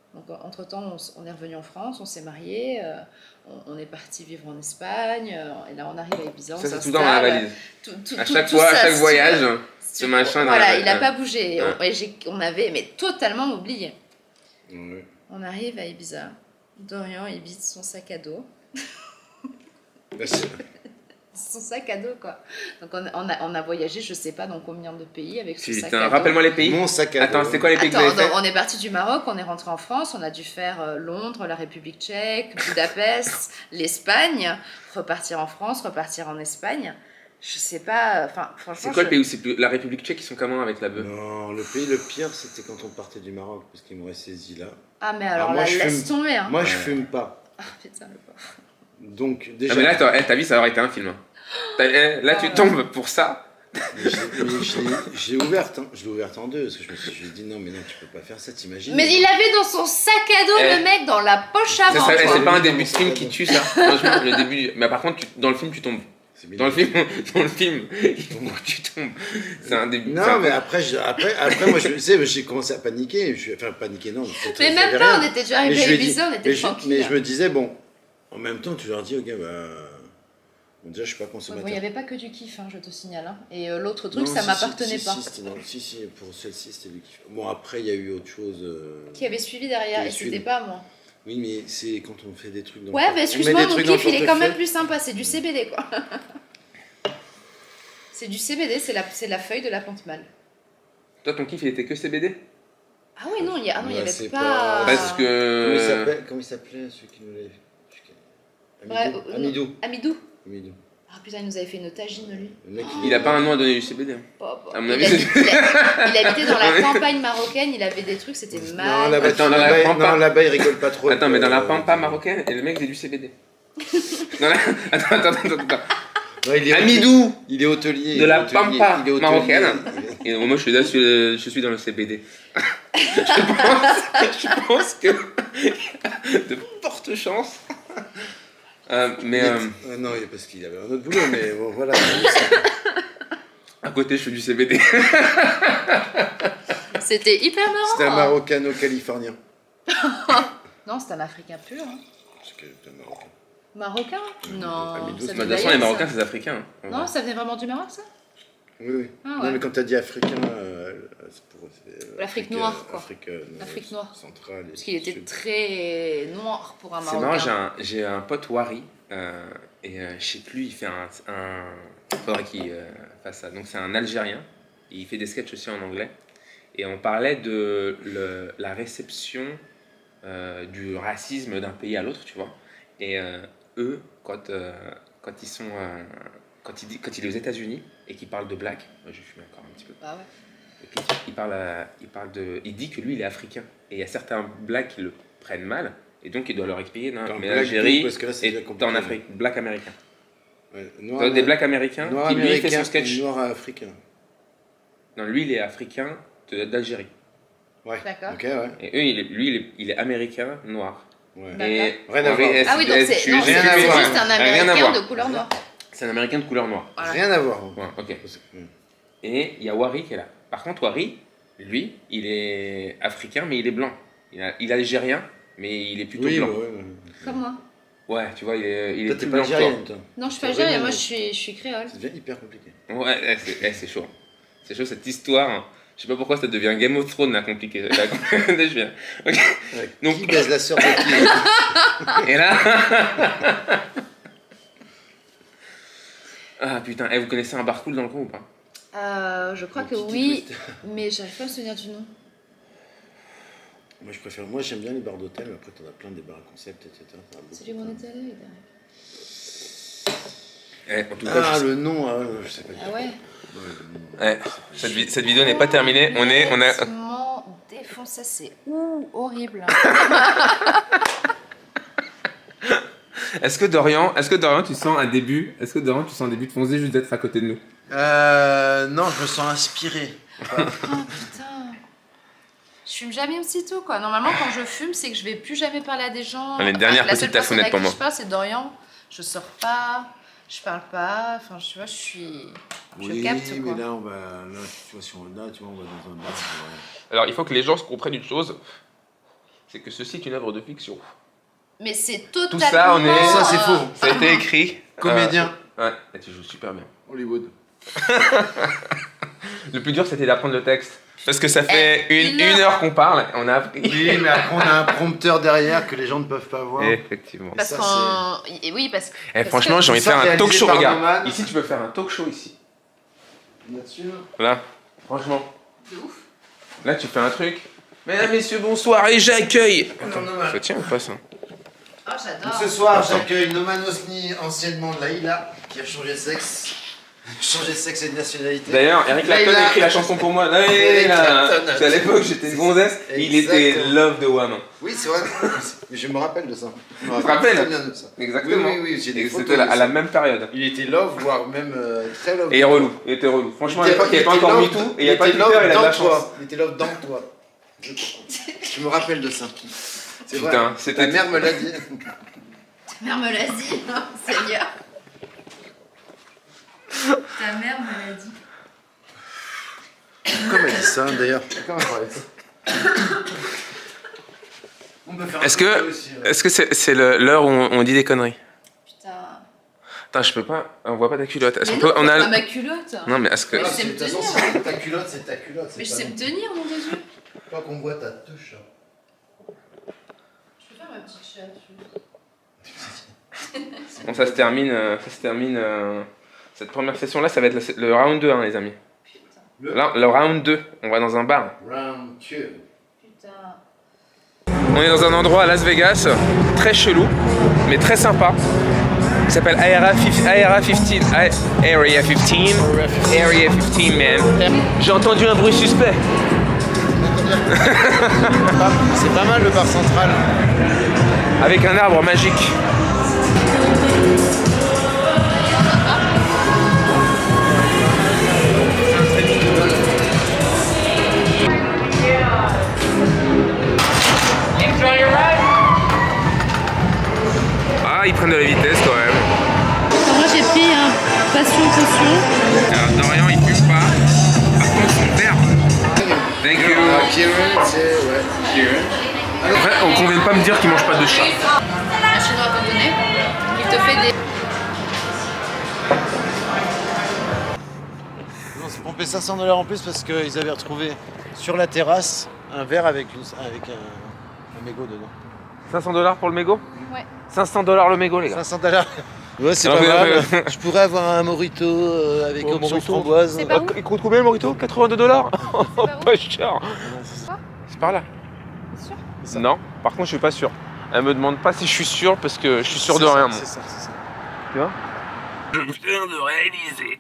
S2: Donc, entre-temps, on, s- on est revenu en France, on s'est mariés, euh, on, on est parti vivre en Espagne, euh, et là, on arrive à Ibiza, on
S1: Ça, c'est tout
S2: s'installe.
S1: dans la valise.
S2: Tout, tout,
S1: À
S2: tout-
S1: chaque
S2: tout
S1: fois, à
S2: ça,
S1: chaque
S2: si tu
S1: voyage,
S2: veux.
S1: ce machin dans
S2: Voilà,
S1: la-
S2: il n'a
S1: ouais.
S2: pas bougé.
S1: Ouais.
S2: On, et j'ai- on avait mais totalement oublié.
S3: Ouais.
S2: On arrive à Ibiza. Dorian, il vide son sac à dos.
S3: Bah, c'est-
S2: Son sac à dos, quoi. Donc, on, on a, on a voyagé, je sais pas dans combien de pays avec ce sac
S1: Putain,
S2: à dos.
S1: rappelle-moi les pays.
S3: Mon sac à
S1: Attends,
S3: dos.
S1: c'est quoi les pays que vous
S2: Attends,
S1: avez fait?
S2: donc, on est parti du Maroc, on est rentré en France, on a dû faire euh, Londres, la République tchèque, Budapest, l'Espagne, repartir en France, repartir en Espagne. Je sais pas, enfin, franchement.
S1: C'est quoi
S2: je-
S1: le pays où c'est plus... La République tchèque, ils sont comment avec la bœuf?
S3: Non, le pays le pire, c'était quand on partait du Maroc, parce qu'ils m'auraient saisi là.
S2: Ah, mais alors
S3: moi,
S2: là,
S3: je
S2: laisse
S3: fume-
S2: tomber. Hein.
S3: Moi, je
S1: Ouais.
S3: fume pas.
S2: Ah, putain, le pauvre.
S3: Donc,
S1: Ah,
S3: déjà.
S1: mais là, t'as- eh, ta vie, ça aurait été un film. hein. T'as- eh, Là,
S2: Ah,
S1: tu
S2: ouais.
S1: tombes pour ça.
S3: Mais je l'ai- mais je l'ai- je l'ai ouverte, hein. Je l'ai ouverte en deux, parce que je me suis je me suis dit, non, mais non, tu peux pas faire ça, t'imagines.
S2: Mais il avait dans son sac à dos
S1: Eh.
S2: le mec dans la poche
S1: Ça,
S2: avant.
S1: ça- eh,
S2: quoi.
S1: c'est pas un
S3: Oui,
S1: début
S3: non,
S1: de film
S3: c'est
S1: qui
S3: bon.
S1: tue ça. Franchement, le début. Mais par contre, tu- dans le film, tu tombes.
S3: C'est
S1: Dans le
S3: mignon.
S1: film, dans le film, tu tombes. C'est un début. c'est
S3: Non,
S1: un-
S3: mais après, je- après, après moi, je tu sais, j'ai commencé à paniquer. Je, suis- enfin, paniquer, non. c'est-
S2: Mais
S3: ça
S2: même
S3: avait
S2: pas,
S3: rien.
S2: on était déjà
S3: Mais
S2: arrivé
S3: je
S2: à
S3: lui ai dit-
S2: Ibiza, on était
S3: mais je,
S2: tranquille.
S3: mais je me disais, bon, en même temps, tu leur dis, ok, bah. Bon, déjà, je suis pas
S2: Ouais,
S3: consommateur.
S2: bon, il n'y avait pas que du kiff, hein, je te signale. hein. Et euh, l'autre truc,
S3: Non,
S2: ça
S3: si,
S2: m'appartenait
S3: si,
S2: pas.
S3: Si, si, c'était dans- si, si, pour celle-ci, c'était du kiff. Bon, après, il y a eu autre chose. euh,
S2: Qui avait suivi derrière,
S3: Qui avait
S2: et c'était
S3: suivi.
S2: pas moi.
S3: Oui, mais c'est quand on fait des trucs dans
S2: Ouais,
S3: le
S2: mais
S3: porte- on met
S2: excuse-moi,
S3: des
S2: mon
S3: trucs dans le
S2: kiff, il est quand même
S3: portefeuille.
S2: plus sympa. C'est du C B D, quoi. C'est du C B D, c'est la, c'est la feuille de la plante mâle.
S1: Toi, ton kiff, il était que C B D?
S2: Ah oui, non, il y, a, ah non, il y
S3: Ouais,
S2: avait
S3: c'est
S2: pas...
S3: pas-
S1: Parce
S3: Comment il
S1: que.
S3: s'appelle Comment il s'appelait celui qui nous l'avait fait
S2: Ouais,
S3: Amidou.
S2: euh,
S3: Amidou.
S2: Amidou.
S3: Amidou.
S2: Ah putain, il nous avait fait une tagine, lui.
S3: Le mec,
S1: Il a pas un nom à donner du C B D. hein.
S2: Pas- pas.
S1: À mon
S2: il,
S1: avis,
S2: habitait, il a- il habitait dans la campagne marocaine, il avait des trucs, c'était
S3: Non,
S2: mal.
S3: là-bas,
S1: Attends, dans la
S3: là-bas,
S1: pampa.
S3: non, là-bas, il rigole pas trop.
S1: Attends, mais dans la
S3: Euh,
S1: pampa marocaine, et le mec faisait du C B D. Dans la- Attends, attends, attends, attends.
S3: non, il est
S1: Amidou
S3: Il est hôtelier.
S1: de
S3: il est
S1: la
S3: hôtelier,
S1: pampa
S3: il est hôtelier.
S1: marocaine. Et moi, je suis là, je suis, je suis dans le C B D. je, pense, je pense que il y a de fortes chances. Euh, mais
S3: Il est-
S1: euh,
S3: euh, non, il est parce qu'il avait un autre boulot, mais bon, voilà.
S1: à côté, je fais du C B D.
S2: C'était hyper marrant.
S3: C'était un Marocano-Californien.
S2: Non, c'était un Africain pur. hein.
S3: C'est que c'était un Marocain.
S2: Marocain Non.
S3: Amidou,
S2: ça
S3: c'est
S1: De toute
S2: venait
S1: façon, les
S2: d'ailleurs,
S1: Marocains,
S2: ça.
S1: c'est africain. hein.
S2: Non, ça venait vraiment du Maroc, ça
S3: Oui, oui.
S2: Ah,
S3: Non,
S2: ouais.
S3: mais quand t'as dit africain, euh, c'est pour. c'est, euh,
S2: L'Afrique
S3: Afrique,
S2: noire,
S3: euh,
S2: quoi.
S3: Afrique, euh,
S2: L'Afrique noire.
S3: Centrale. et
S2: Parce qu'il était
S3: sud.
S2: très noir pour un
S1: C'est marrant, j'ai
S2: Marocain.
S1: un, j'ai un pote Wari, euh, et euh, je sais plus, il fait un. un faudrait qu'il euh, fasse ça. Donc, c'est un Algérien, et il fait des sketchs aussi en anglais. Et on parlait de le- la réception euh, du racisme d'un pays à l'autre, tu vois. Et euh, eux, quand, euh, quand ils sont. euh, quand, il, dit- quand il est aux États-Unis et qu'il parle de black, moi je fume encore un petit peu.
S2: Bah ouais.
S1: Et puis, il, parle à- il, parle de, il dit que lui, il est africain. Et il y a certains blacks qui le prennent mal, et donc il doit leur expliquer non,
S3: Attends,
S1: mais
S3: black
S1: l'Algérie
S3: d'où Parce que là, c'est
S1: est
S3: déjà compliqué.
S1: en Afrique, black américain.
S3: Ouais,
S1: Noir,
S3: noir,
S1: des blacks américains
S3: noir
S1: qui lui fait
S3: américain,
S1: son sketch.
S3: Noir africain.
S1: Non, lui, il est africain de- d'Algérie.
S3: Ouais.
S2: D'accord.
S3: Ok, ouais.
S1: Et eux, il est, lui, il est, il est américain noir.
S3: ouais.
S2: D'accord.
S1: Et
S3: Rien à
S1: Henri
S3: voir.
S1: S.
S2: Ah oui, donc
S1: S.
S2: c'est
S1: tu-
S2: non,
S1: tu-
S2: c'est-
S3: rien à
S2: c'est
S3: voir.
S2: juste un
S1: Rien à
S2: Américain
S1: voir.
S2: de couleur noire.
S1: C'est un américain de couleur noire.
S2: Voilà.
S3: Rien à voir.
S1: Ouais, ok.
S3: Hmm.
S1: Et il y a Wari qui est là. Par contre, Wari, lui, il est africain, mais il est blanc. Il, a- il est algérien, mais il est plutôt
S3: Oui,
S1: blanc.
S3: ouais, ouais.
S2: Comme moi.
S1: Ouais, tu vois, il est, il est
S3: Toi,
S1: plus
S3: t'es pas
S1: blanc que toi.
S3: algérienne, toi.
S2: Non, je suis
S3: C'est
S2: pas algérienne,
S3: vraiment-
S2: moi je suis, je suis créole.
S3: Ça devient hyper compliqué.
S1: Ouais, eh, c'est eh, c'est chaud. C'est chaud cette histoire. hein. Je sais pas pourquoi ça devient Game of Thrones là compliqué. Là, je viens. Ok.
S3: Ouais.
S1: Donc-
S3: Qui baise la sœur de qui
S1: Et là. Ah putain, eh, vous connaissez un bar cool dans le coin ou pas?
S2: Euh, je crois
S3: Un
S2: que
S3: petit
S2: oui,
S3: twist.
S2: mais j'arrive pas à me souvenir du nom.
S3: Moi, je préfère. Moi, j'aime bien les bars d'hôtel, mais après, t'en as plein des bars à concept, et cetera. Ça va beaucoup.
S2: Celui où on était allé, derrière.
S1: Eh, en tout cas,
S3: Ah,
S1: je-
S3: le nom, ah, ouais, je sais pas.
S2: Ah ouais.
S1: eh, cette, vi- cette vidéo n'est pas terminée. On est, on a.
S2: Complètement défoncé, c'est ouh, horrible.
S1: Est-ce que Dorian, est-ce que Dorian, tu sens un début, est-ce que Dorian, tu sens un début de foncer juste d'être à côté de nous?
S3: Euh. Non, je me sens inspiré.
S2: Oh putain. Je fume jamais aussitôt quoi. Normalement quand je fume c'est que je vais plus jamais parler à des gens.
S1: Allez, une dernière
S2: la
S1: petite
S2: seule personne
S1: tafounette
S2: à
S1: pour
S2: qui
S1: moi.
S2: je parle c'est Dorian. Je sors pas, je parle pas. Enfin tu vois je suis, je
S3: Oui,
S2: capte quoi.
S3: mais là, on va. Là, tu vois, si on, là, tu vois, on va dans un bar. Ouais.
S1: Alors, il faut que les gens se comprennent une chose. c'est que ceci est une œuvre de fiction.
S2: Mais c'est totalement...
S1: Tout ça, on est...
S3: Ça, c'est faux.
S1: Ça a été écrit.
S3: Comédien.
S1: Euh, ouais, et tu joues super bien.
S3: Hollywood.
S1: Le plus dur, c'était d'apprendre le texte. Parce que ça fait
S2: Eh,
S1: une,
S2: une heure.
S1: une heure qu'on parle, et on a appris.
S3: Oui, mais après, on a un prompteur derrière que les gens ne peuvent pas voir.
S1: Effectivement.
S2: Parce
S3: ça,
S2: qu'en... Et oui, parce que...
S1: Eh,
S2: parce
S1: franchement,
S2: que-
S1: j'ai envie de
S3: Ça,
S1: faire un talk
S3: réalisé
S1: show,
S3: par
S1: regarde.
S3: Noman.
S1: Ici, tu peux faire un talk show ici.
S3: Là-dessus,
S1: Là, franchement.
S2: De ouf.
S1: Là, tu fais un truc. Mesdames, messieurs, bonsoir, et j'accueille.
S3: Non, non, non.
S1: Ça tient ou pas ça?
S2: Oh, j'adore.
S3: Ce soir, j'accueille Noman Osni, anciennement de Laïla, qui a changé de sexe. Changé de sexe et de nationalité.
S1: D'ailleurs, Eric Clapton a écrit la chanson pour moi.
S3: Eric
S1: Laïla.
S3: Clapton.
S1: Parce qu'à l'époque, j'étais une gonzesse, et il était
S3: Exactement.
S1: love de Wham.
S3: Oui, c'est vrai. Mais je me rappelle de ça. Je me
S1: te rappelles
S3: très bien de ça.
S1: Exactement.
S3: Oui, oui, oui, j'ai des
S1: Et
S3: photos
S1: c'était
S3: de
S1: à la
S3: ça.
S1: même période.
S3: Il était love, voire même euh, très love.
S1: Et relou, il était relou. Franchement, à
S3: Il était-
S1: l'époque, il n'y avait pas
S3: était
S1: encore
S3: love-
S1: MeToo, et il n'y avait pas
S3: était
S1: Twitter,
S3: love
S1: il avait de
S3: dans
S1: la chance.
S3: toi. Il était love dans toi. Je, je me rappelle de ça. C'est
S1: Putain,
S3: vrai.
S1: c'était-
S3: Ta mère me l'a dit.
S2: Ta mère me l'a dit, hein, Seigneur. Ta mère me l'a dit.
S3: Comment elle dit ça d'ailleurs? Comment elle parlait de ça? On peut faire un
S1: Est-ce
S3: truc
S1: que
S3: aussi, ouais.
S1: est-ce que c'est c'est le- l'heure où on, on dit des conneries?
S2: Putain.
S1: Attends, je peux pas. On voit pas ta culotte. Est-ce
S2: Mais
S1: qu'on
S2: non,
S1: peut. On
S2: pas
S1: a.
S2: ma culotte.
S1: Non, mais est-ce que.
S2: Mais
S3: Ah,
S2: je sais
S3: c'est-
S2: me
S3: de toute façon,
S2: tenir.
S3: c'est ta culotte, c'est ta culotte.
S2: Mais je
S3: c'est
S2: sais
S3: pas
S2: me
S3: non.
S2: tenir, mon Jésus.
S3: Pas qu'on voit ta touche.
S2: Je peux faire ma petite chatte.
S1: Bon, ça se termine. euh, Ça se termine. euh, Cette première session là, ça va être le, le round deux, hein, les amis.
S2: Putain.
S3: Le
S1: Là, le round deux, on va dans un bar.
S3: round two.
S2: Putain.
S1: On est dans un endroit à Las Vegas, très chelou, mais très sympa. Il s'appelle Area quinze. Area quinze. Area quinze. Area quinze, man. J'ai entendu un bruit suspect.
S3: C'est pas mal le bar central.
S1: Avec un arbre magique. Ah, ils prennent de la vitesse quand même.
S2: Moi j'ai pris un passion potion.
S1: Alors, Dorian, il fume pas. Par contre, son père. Thank you.
S3: Ah, Kieran, c'est. Ouais. Kieran.
S1: Après, on convient de pas me dire qu'il mange pas de chat.
S2: Un chinois cantonais. Il te fait des...
S3: On s'est pompé cinq cents dollars en plus parce qu'ils avaient retrouvé sur la terrasse un verre avec, une, avec un, un mégot dedans.
S1: cinq cents dollars pour le mégot?
S2: Ouais.
S1: cinq cents dollars le mégot, les gars.
S3: cinq cents dollars. Ouais, c'est
S1: Alors,
S3: pas
S1: mais-
S3: mal.
S1: mais-
S3: Je pourrais avoir un morito euh, avec
S1: Oh,
S3: option
S1: morito.
S3: framboise.
S2: C'est pas où?
S1: Il coûte combien le morito? quatre-vingt-deux dollars.
S2: où
S1: Pas cher.
S2: Quoi?
S1: C'est par là.
S2: Sûr?
S3: ça.
S1: Non, par contre, je suis pas sûr. Elle me demande pas si je suis sûr parce que je suis sûr de
S3: C'est ça,
S1: rien. moi.
S3: C'est ça, c'est ça.
S1: Tu vois? Je viens de réaliser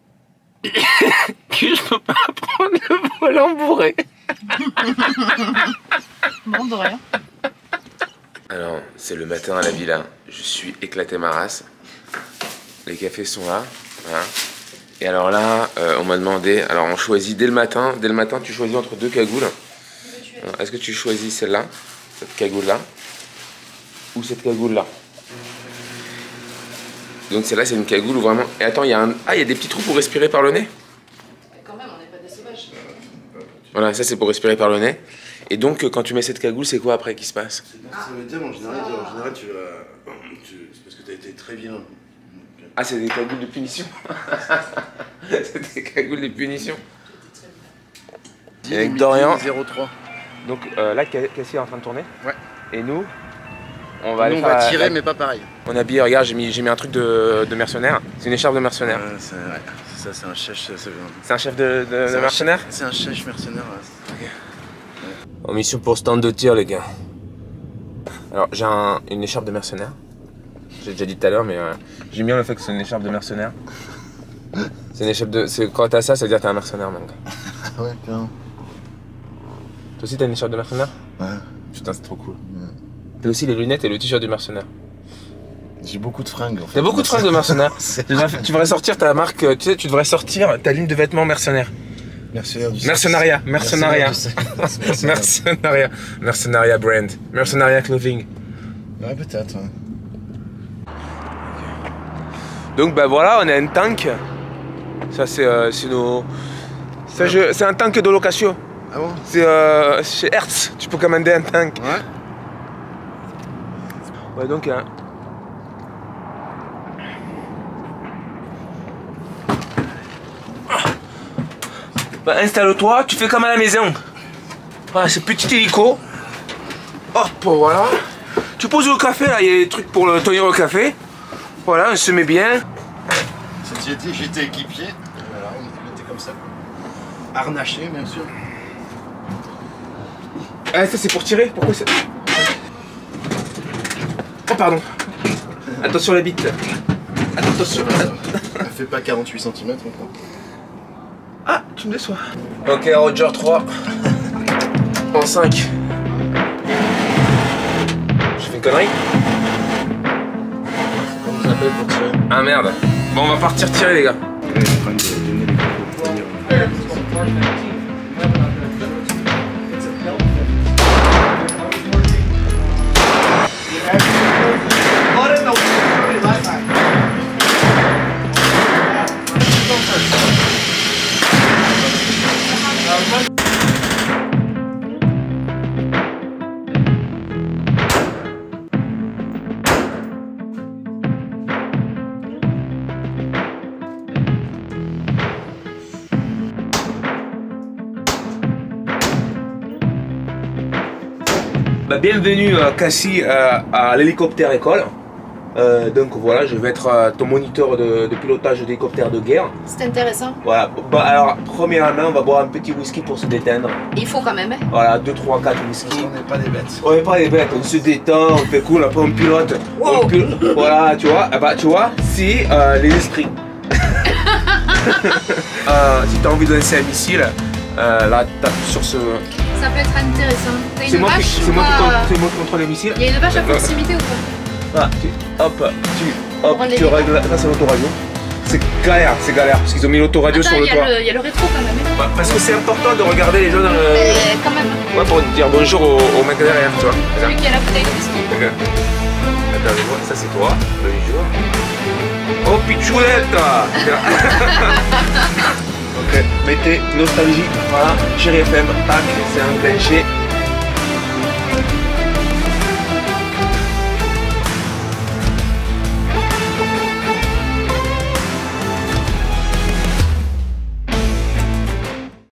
S1: que je peux pas prendre le volant bourré.
S2: Bon, de rien.
S1: Alors, c'est le matin à la villa. Je suis éclaté ma race. Les cafés sont là. Voilà. Et alors là, euh, on m'a demandé. Alors, on choisit dès le matin. Dès le matin, tu choisis entre deux cagoules. Alors, est-ce que tu choisis celle-là, cette cagoule-là, ou cette cagoule-là? Donc, celle-là, c'est une cagoule où vraiment. Et attends, il y a un. Ah, il y a des petits trous pour respirer par le nez.
S2: Quand même, on n'est pas des sauvages.
S1: Voilà, ça, c'est pour respirer par le nez. Et donc, euh, quand tu mets cette cagoule, c'est quoi après qui se passe?
S3: Ça veut dire, en général, en général tu vas. tu- C'est parce que tu as été très vilain.
S1: Ah, c'est des cagoules de punition. C'est des cagoules de punition. Et avec Dorian.
S3: zéro trois.
S1: Donc euh, là, Cassie est en train de tourner.
S3: Ouais.
S1: Et nous, on va
S3: Nous,
S1: aller
S3: on va
S1: faire
S3: tirer,
S1: la-
S3: mais pas pareil.
S1: On a habillé, regarde, j'ai mis, j'ai mis un truc de, de mercenaire. C'est une écharpe de mercenaire.
S3: Ouais, c'est ouais, ça, c'est un chef. C'est
S1: C'est un chef de, de- de
S3: c'est un
S1: mercenaire?
S3: chef- C'est un chef mercenaire. ouais.
S1: En mission pour stand de tir, les gars. Alors, j'ai un- une écharpe de mercenaire. J'ai déjà dit tout à l'heure, mais euh, j'aime bien le fait que c'est une écharpe de mercenaire. C'est une écharpe de. c'est- Quand t'as ça, ça veut dire que t'es un mercenaire, mon gars.
S3: Ouais, carrément.
S1: Toi aussi, t'as une écharpe de mercenaire?
S3: Ouais.
S1: Putain, c'est trop cool. T'as aussi les lunettes et le t-shirt du mercenaire.
S3: J'ai beaucoup de fringues en fait.
S1: T'as beaucoup de fringues de mercenaire.
S3: C'est-
S1: Tu devrais, tu devrais sortir ta marque, euh, tu sais, tu devrais sortir ta ligne de vêtements mercenaires.
S3: Mercenaire du
S1: Mercenariat, mercenariat.
S3: Mercenaire.
S1: Mercenariat, mercenariat brand, mercenariat clothing.
S3: Ouais, peut-être. Ouais.
S1: Donc bah voilà, on a un tank. Ça c'est euh, c'est nos... ça, je- c'est un tank de location.
S3: Ah bon?
S1: C'est euh, chez Hertz, tu peux commander un tank.
S3: Ouais.
S1: Ouais, donc... Hein. Bah, installe-toi, tu fais comme à la maison. Voilà, c'est petit hélico. Hop, voilà. Tu poses le café, là, il y a des trucs pour le tenir au café. Voilà, on se met bien.
S3: J'étais, j'étais équipier. Voilà, on était comme ça. Harnaché, bien sûr.
S1: Ah, ça c'est pour tirer. Pourquoi c'est... Oh, pardon. Attention la bite. Attention.
S3: Elle fait pas quarante-huit centimètres encore.
S1: Ah, tu me déçois. Ok, Roger trois. En cinq. Je fais une connerie.
S3: Comment ça s'appelle pour tirer?
S1: Ah merde. Bon, on va partir tirer, les gars.
S3: Elle est en train de donner les cours pour tenir.
S1: Bah, bienvenue euh, Cassie euh, à l'hélicoptère école. Euh, donc voilà, je vais être euh, ton moniteur de, de pilotage d'hélicoptère de guerre.
S2: C'est intéressant.
S1: Voilà, bah, alors premièrement on va boire un petit whisky pour se détendre.
S2: Il faut quand même. Hein.
S1: Voilà, deux, trois, quatre whisky.
S3: On n'est pas des bêtes.
S1: On n'est pas des bêtes, on se détend, on fait cool, après on pilote.
S2: Wow.
S1: On pil... Voilà, tu vois, ah bah, tu vois, c'est euh, les esprits. euh, si tu as envie de lancer un missile, euh, là tape sur ce...
S2: Ça peut être intéressant. T'as
S1: C'est
S2: une
S1: moi, qui-
S2: vache
S1: c'est
S2: ou
S1: moi, qui
S2: pas
S1: con- c'est moi qui contrôle les missiles.
S2: Il y a une vache à
S1: D'accord.
S2: proximité ou pas?
S1: Ah, tu, hop, tu, hop,
S2: On
S1: tu
S2: les
S1: règles, là c'est l'autoradio. C'est galère, c'est galère, parce qu'ils ont mis l'autoradio
S2: Attends,
S1: sur
S2: il
S1: le
S2: y, a
S1: toit.
S2: le- il y a le rétro quand même. hein.
S1: Bah, parce que c'est important de regarder les gens dans le...
S2: Euh, quand même.
S1: Ouais, pour dire bonjour au, au mec derrière, tu vois.
S2: Celui qui a la bouteille de whisky.
S1: Ok. Attends, je vois, ça c'est toi, bonjour. Oh, pichoulette. Ok, mettez nostalgie, voilà, Chérie F M, tac, c'est enclenché.